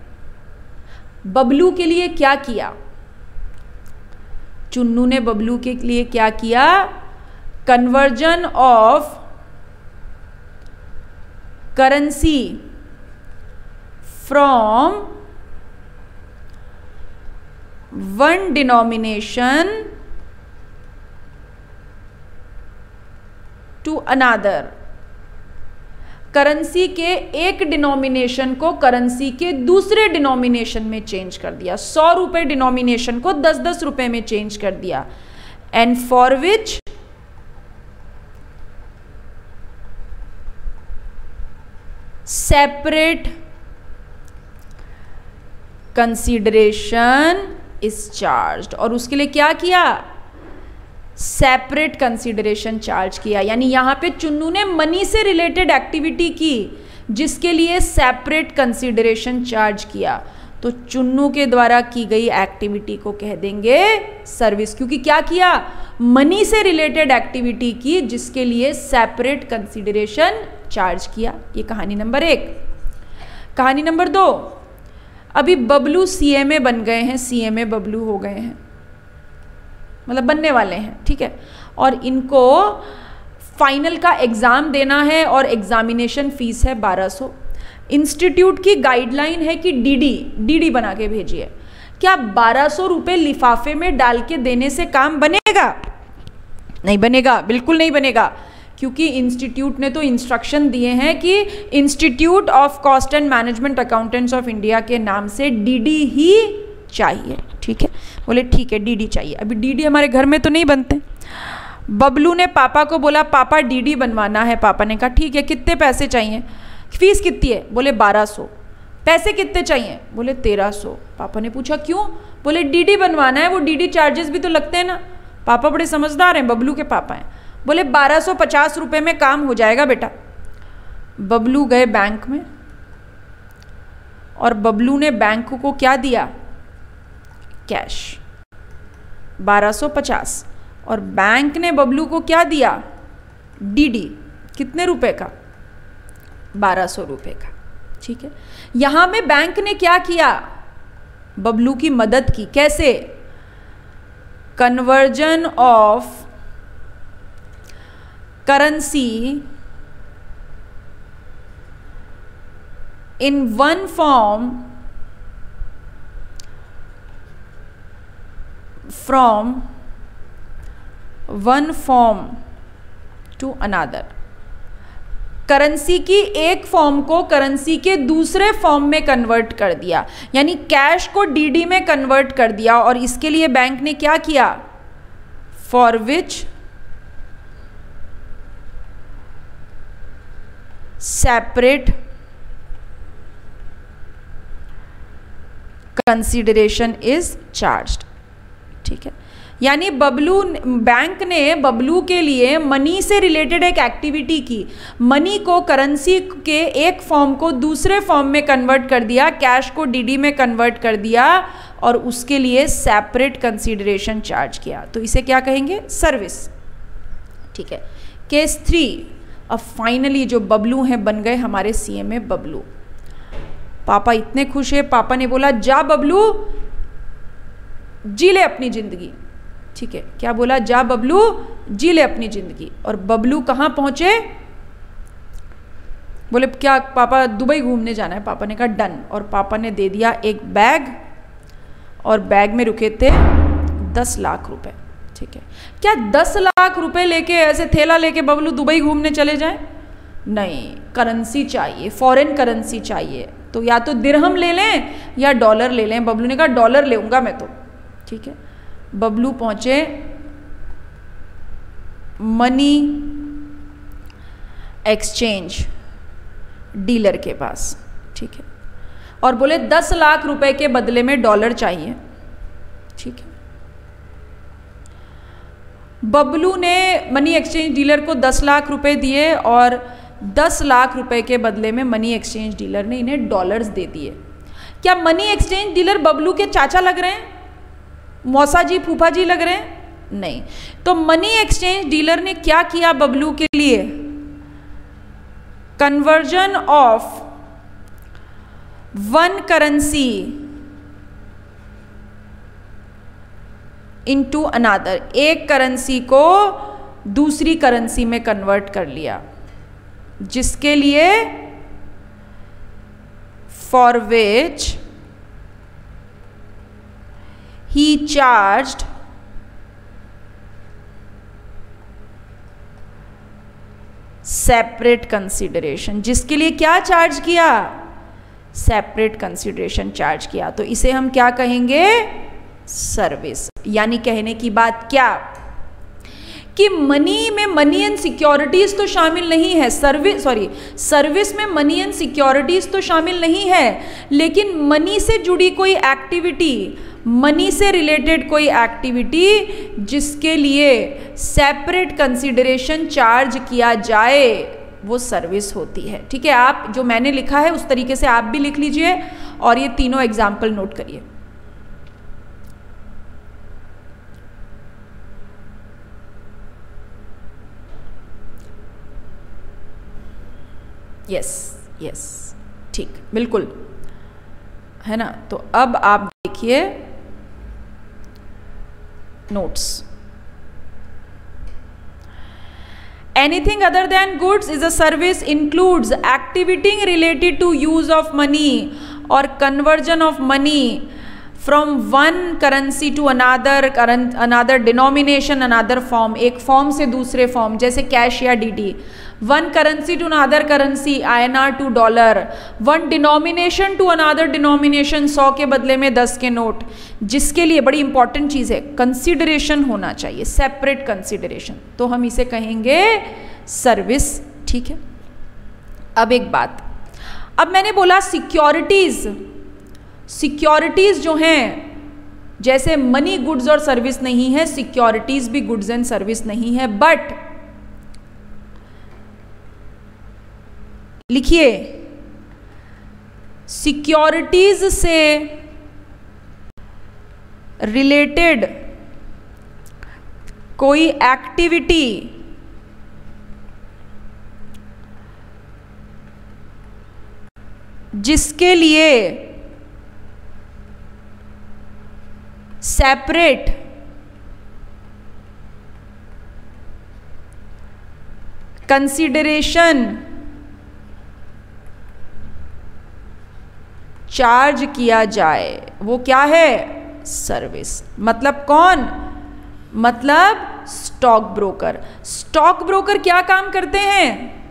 बबलू के लिए क्या किया? चुन्नू ने बबलू के लिए क्या किया? Conversion of currency from one denomination to another. Currency के एक डिनोमिनेशन को करेंसी के दूसरे डिनोमिनेशन में चेंज कर दिया। 100 रुपये डिनोमिनेशन को 10-10 रुपये में चेंज कर दिया। And for which separate consideration is charged. और उसके लिए क्या किया? सेपरेट कंसीडरेशन चार्ज किया। यानी यहां पे चुन्नू ने मनी से रिलेटेड एक्टिविटी की जिसके लिए सेपरेट कंसीडरेशन चार्ज किया। तो चुन्नू के द्वारा की गई एक्टिविटी को कह देंगे सर्विस, क्योंकि क्या किया? मनी से रिलेटेड एक्टिविटी की जिसके लिए सेपरेट कंसीडरेशन चार्ज किया। ये कहानी नंबर 1। कहानी नंबर 2, अभी बबलू सीएमए बन गए हैं, सीएमए बबलू हो गए हैं, मतलब बनने वाले हैं, ठीक है। और इनको फाइनल का एग्ज़ाम देना है और एग्जामिनेशन फीस है 1200। इंस्टीट्यूट की गाइडलाइन है कि डीडी बना के भेजिए। क्या 1200 रुपये लिफाफे में डाल के देने से काम बनेगा? नहीं बनेगा, बिल्कुल नहीं बनेगा, क्योंकि इंस्टीट्यूट ने तो इंस्ट्रक्शन दिए हैं कि Institute of Cost and Management Accountants of India के नाम से डीडी ही चाहिए। ठीक है, बोले ठीक है डीडी चाहिए। अभी डीडी हमारे घर में तो नहीं बनते। बबलू ने पापा को बोला पापा डीडी बनवाना है। पापा ने कहा ठीक है, कितने पैसे चाहिए? फीस कितनी है? बोले 1200। पैसे कितने चाहिए? बोले 1300। पापा ने पूछा क्यों? बोले डीडी बनवाना है, वो डीडी चार्जेस भी तो लगते हैं ना। पापा बड़े समझदार हैं, बबलू के पापा हैं। बोले 1250 रुपये में काम हो जाएगा बेटा। बबलू गए बैंक में और बबलू ने बैंक को क्या दिया? कैश 1250। और बैंक ने बबलू को क्या दिया? डीडी। कितने रुपए का? 1200 रुपये का। ठीक है, यहां में बैंक ने क्या किया? बबलू की मदद की। कैसे? Conversion of currency in one form from one form to another. Currency की एक फॉर्म को करेंसी के दूसरे फॉर्म में कन्वर्ट कर दिया, यानी कैश को डीडी में कन्वर्ट कर दिया। और इसके लिए बैंक ने क्या किया? For which separate consideration is charged. ठीक है, यानी बैंक ने बबलू के लिए मनी से रिलेटेड एक एक्टिविटी की। मनी को करेंसी के एक फॉर्म को दूसरे फॉर्म में कन्वर्ट कर दिया, कैश को डीडी में कन्वर्ट कर दिया और उसके लिए सेपरेट कंसीडरेशन चार्ज किया। तो इसे क्या कहेंगे? सर्विस। ठीक है, केस 3। अब फाइनली जो बबलू हैं बन गए हमारे सीएमए बबलू। पापा इतने खुश है, पापा ने बोला जा बबलू जी ले अपनी जिंदगी। ठीक है, क्या बोला? जा बबलू जी ले अपनी जिंदगी। और बबलू कहाँ पहुंचे? बोले क्या पापा दुबई घूमने जाना है। पापा ने कहा डन। और पापा ने दे दिया एक बैग और बैग में रुके थे 10 लाख रुपए। ठीक है, क्या 10 लाख रुपए लेके ऐसे थैला लेके बबलू दुबई घूमने चले जाएं? नहीं, करेंसी चाहिए, फॉरेन करेंसी चाहिए। तो या तो दिरहम ले लें या डॉलर ले लें। बबलू ने कहा डॉलर लेऊंगा मैं तो। ठीक है, बबलू पहुंचे मनी एक्सचेंज डीलर के पास। ठीक है, और बोले 10 लाख रुपए के बदले में डॉलर चाहिए। ठीक है, बबलू ने मनी एक्सचेंज डीलर को 10 लाख रुपए दिए और 10 लाख रुपए के बदले में मनी एक्सचेंज डीलर ने इन्हें डॉलर्स दे दिए। क्या मनी एक्सचेंज डीलर बबलू के चाचा लग रहे हैं? मौसा जी, फूफा जी लग रहे हैं? नहीं। तो मनी एक्सचेंज डीलर ने क्या किया बबलू के लिए? Conversion of one currency into another. एक करेंसी को दूसरी करेंसी में कन्वर्ट कर लिया, जिसके लिए for which he charged separate consideration। जिसके लिए क्या चार्ज किया? सेपरेट कंसिडरेशन चार्ज किया। तो इसे हम क्या कहेंगे? सर्विस। यानी कहने की बात क्या कि मनी में मनी एंड सिक्योरिटीज तो शामिल नहीं है। सर्विस में मनी एंड सिक्योरिटीज तो शामिल नहीं है, लेकिन मनी से जुड़ी कोई एक्टिविटी, मनी से रिलेटेड कोई एक्टिविटी जिसके लिए सेपरेट कंसिडरेशन चार्ज किया जाए वो सर्विस होती है। ठीक है, आप जो मैंने लिखा है उस तरीके से आप भी लिख लीजिए और ये तीनों एग्जाम्पल नोट करिए। यस, ठीक, बिल्कुल है ना। तो अब आप देखिए notes. Anything other than goods is a service includes activity related to use of money or conversion of money from one currency to another denomination another form, एक फॉर्म से दूसरे फॉर्म, जैसे कैश या DD, one currency to another currency, INR to dollar, one denomination to another denomination, 100 के बदले में 10 के note, जिसके लिए बड़ी इंपॉर्टेंट चीज़ है कंसीडरेशन होना चाहिए, सेपरेट कंसीडरेशन, तो हम इसे कहेंगे सर्विस। ठीक है, अब एक बात, अब मैंने बोला सिक्योरिटीज, सिक्योरिटीज जो हैं, जैसे मनी गुड्स और सर्विस नहीं है, सिक्योरिटीज भी गुड्स एंड सर्विस नहीं है, बट लिखिए सिक्योरिटीज से रिलेटेड कोई एक्टिविटी जिसके लिए सेपरेट कंसीडरेशन चार्ज किया जाए, वो क्या है? सर्विस। मतलब कौन? मतलब स्टॉक ब्रोकर। स्टॉक ब्रोकर क्या काम करते हैं?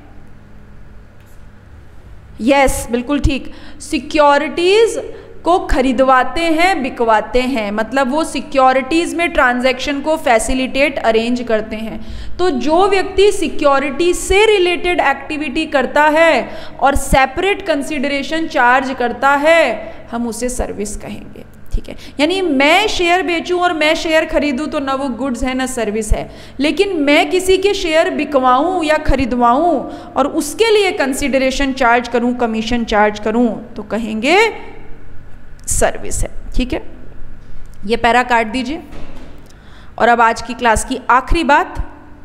यस, बिल्कुल ठीक, सिक्योरिटीज को खरीदवाते हैं, बिकवाते हैं, मतलब वो सिक्योरिटीज में ट्रांजैक्शन को फैसिलिटेट अरेंज करते हैं। तो जो व्यक्ति सिक्योरिटी से रिलेटेड एक्टिविटी करता है और सेपरेट कंसीडरेशन चार्ज करता है, हम उसे सर्विस कहेंगे। ठीक है, यानी मैं शेयर बेचूं और मैं शेयर खरीदूं तो ना वो गुड्स है ना सर्विस है, लेकिन मैं किसी के शेयर बिकवाऊं या खरीदवाऊं और उसके लिए कंसीडरेशन चार्ज करूं, कमीशन चार्ज करूं, तो कहेंगे सर्विस है। ठीक है, ये पैरा काट दीजिए। और अब आज की क्लास की आखिरी बात,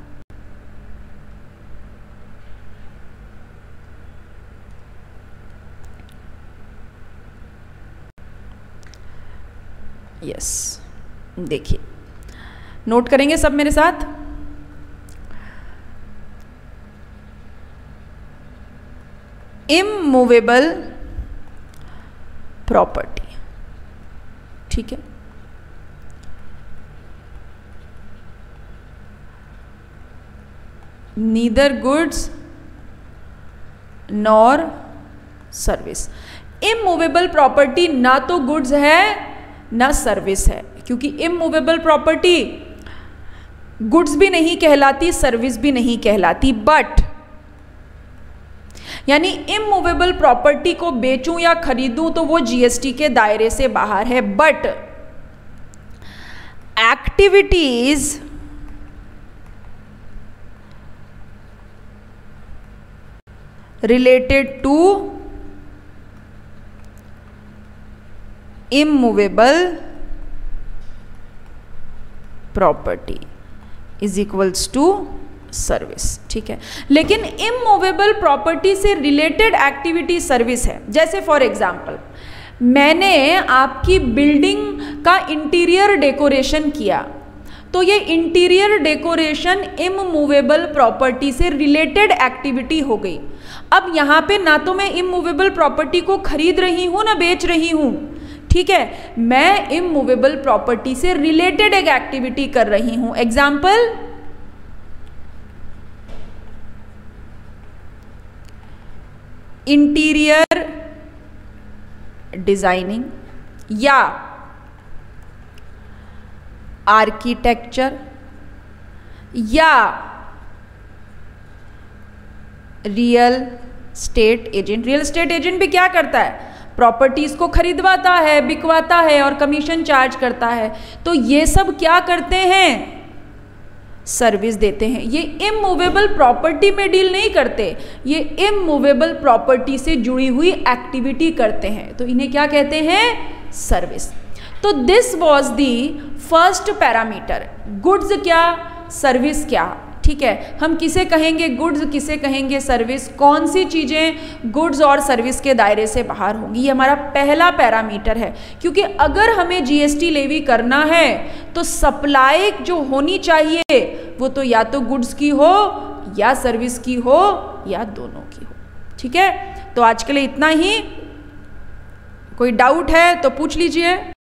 यस, देखिए, नोट करेंगे सब मेरे साथ। इमूवेबल प्रॉपर्टी, ठीक है, neither goods nor service. Immovable property ना तो गुड्स है ना सर्विस है, क्योंकि इमूवेबल प्रॉपर्टी गुड्स भी नहीं कहलाती, सर्विस भी नहीं कहलाती, बट यानी इमूवेबल प्रॉपर्टी को बेचूं या खरीदूं तो वो जीएसटी के दायरे से बाहर है, but activities related to immovable property is equals to service. ठीक है, लेकिन इमूवेबल प्रॉपर्टी से रिलेटेड एक्टिविटी सर्विस है। जैसे फॉर एग्जांपल, मैंने आपकी बिल्डिंग का इंटीरियर डेकोरेशन किया, तो ये इंटीरियर डेकोरेशन इमूवेबल प्रॉपर्टी से रिलेटेड एक्टिविटी हो गई। अब यहाँ पे ना तो मैं इमूवेबल प्रॉपर्टी को खरीद रही हूँ ना बेच रही हूँ, ठीक है, मैं इमूवेबल प्रॉपर्टी से रिलेटेड एक एक्टिविटी कर रही हूं। एग्जाम्पल, इंटीरियर डिजाइनिंग या आर्किटेक्चर या real estate agent. Real estate agent भी क्या करता है? प्रॉपर्टीज को खरीदवाता है, बिकवाता है और कमीशन चार्ज करता है। तो ये सब क्या करते हैं? सर्विस देते हैं। ये इमूवेबल प्रॉपर्टी में डील नहीं करते, ये इमूवेबल प्रॉपर्टी से जुड़ी हुई एक्टिविटी करते हैं, तो इन्हें क्या कहते हैं? सर्विस। तो this was the first parameter, goods क्या, सर्विस क्या। ठीक है, हम किसे कहेंगे गुड्स, किसे कहेंगे सर्विस, कौन सी चीज़ें गुड्स और सर्विस के दायरे से बाहर होंगी, ये हमारा पहला पैरामीटर है। क्योंकि अगर हमें जीएसटी लेवी करना है तो सप्लाई जो होनी चाहिए वो तो या तो गुड्स की हो या सर्विस की हो या दोनों की हो। ठीक है, तो आज के लिए इतना ही। कोई डाउट है तो पूछ लीजिए।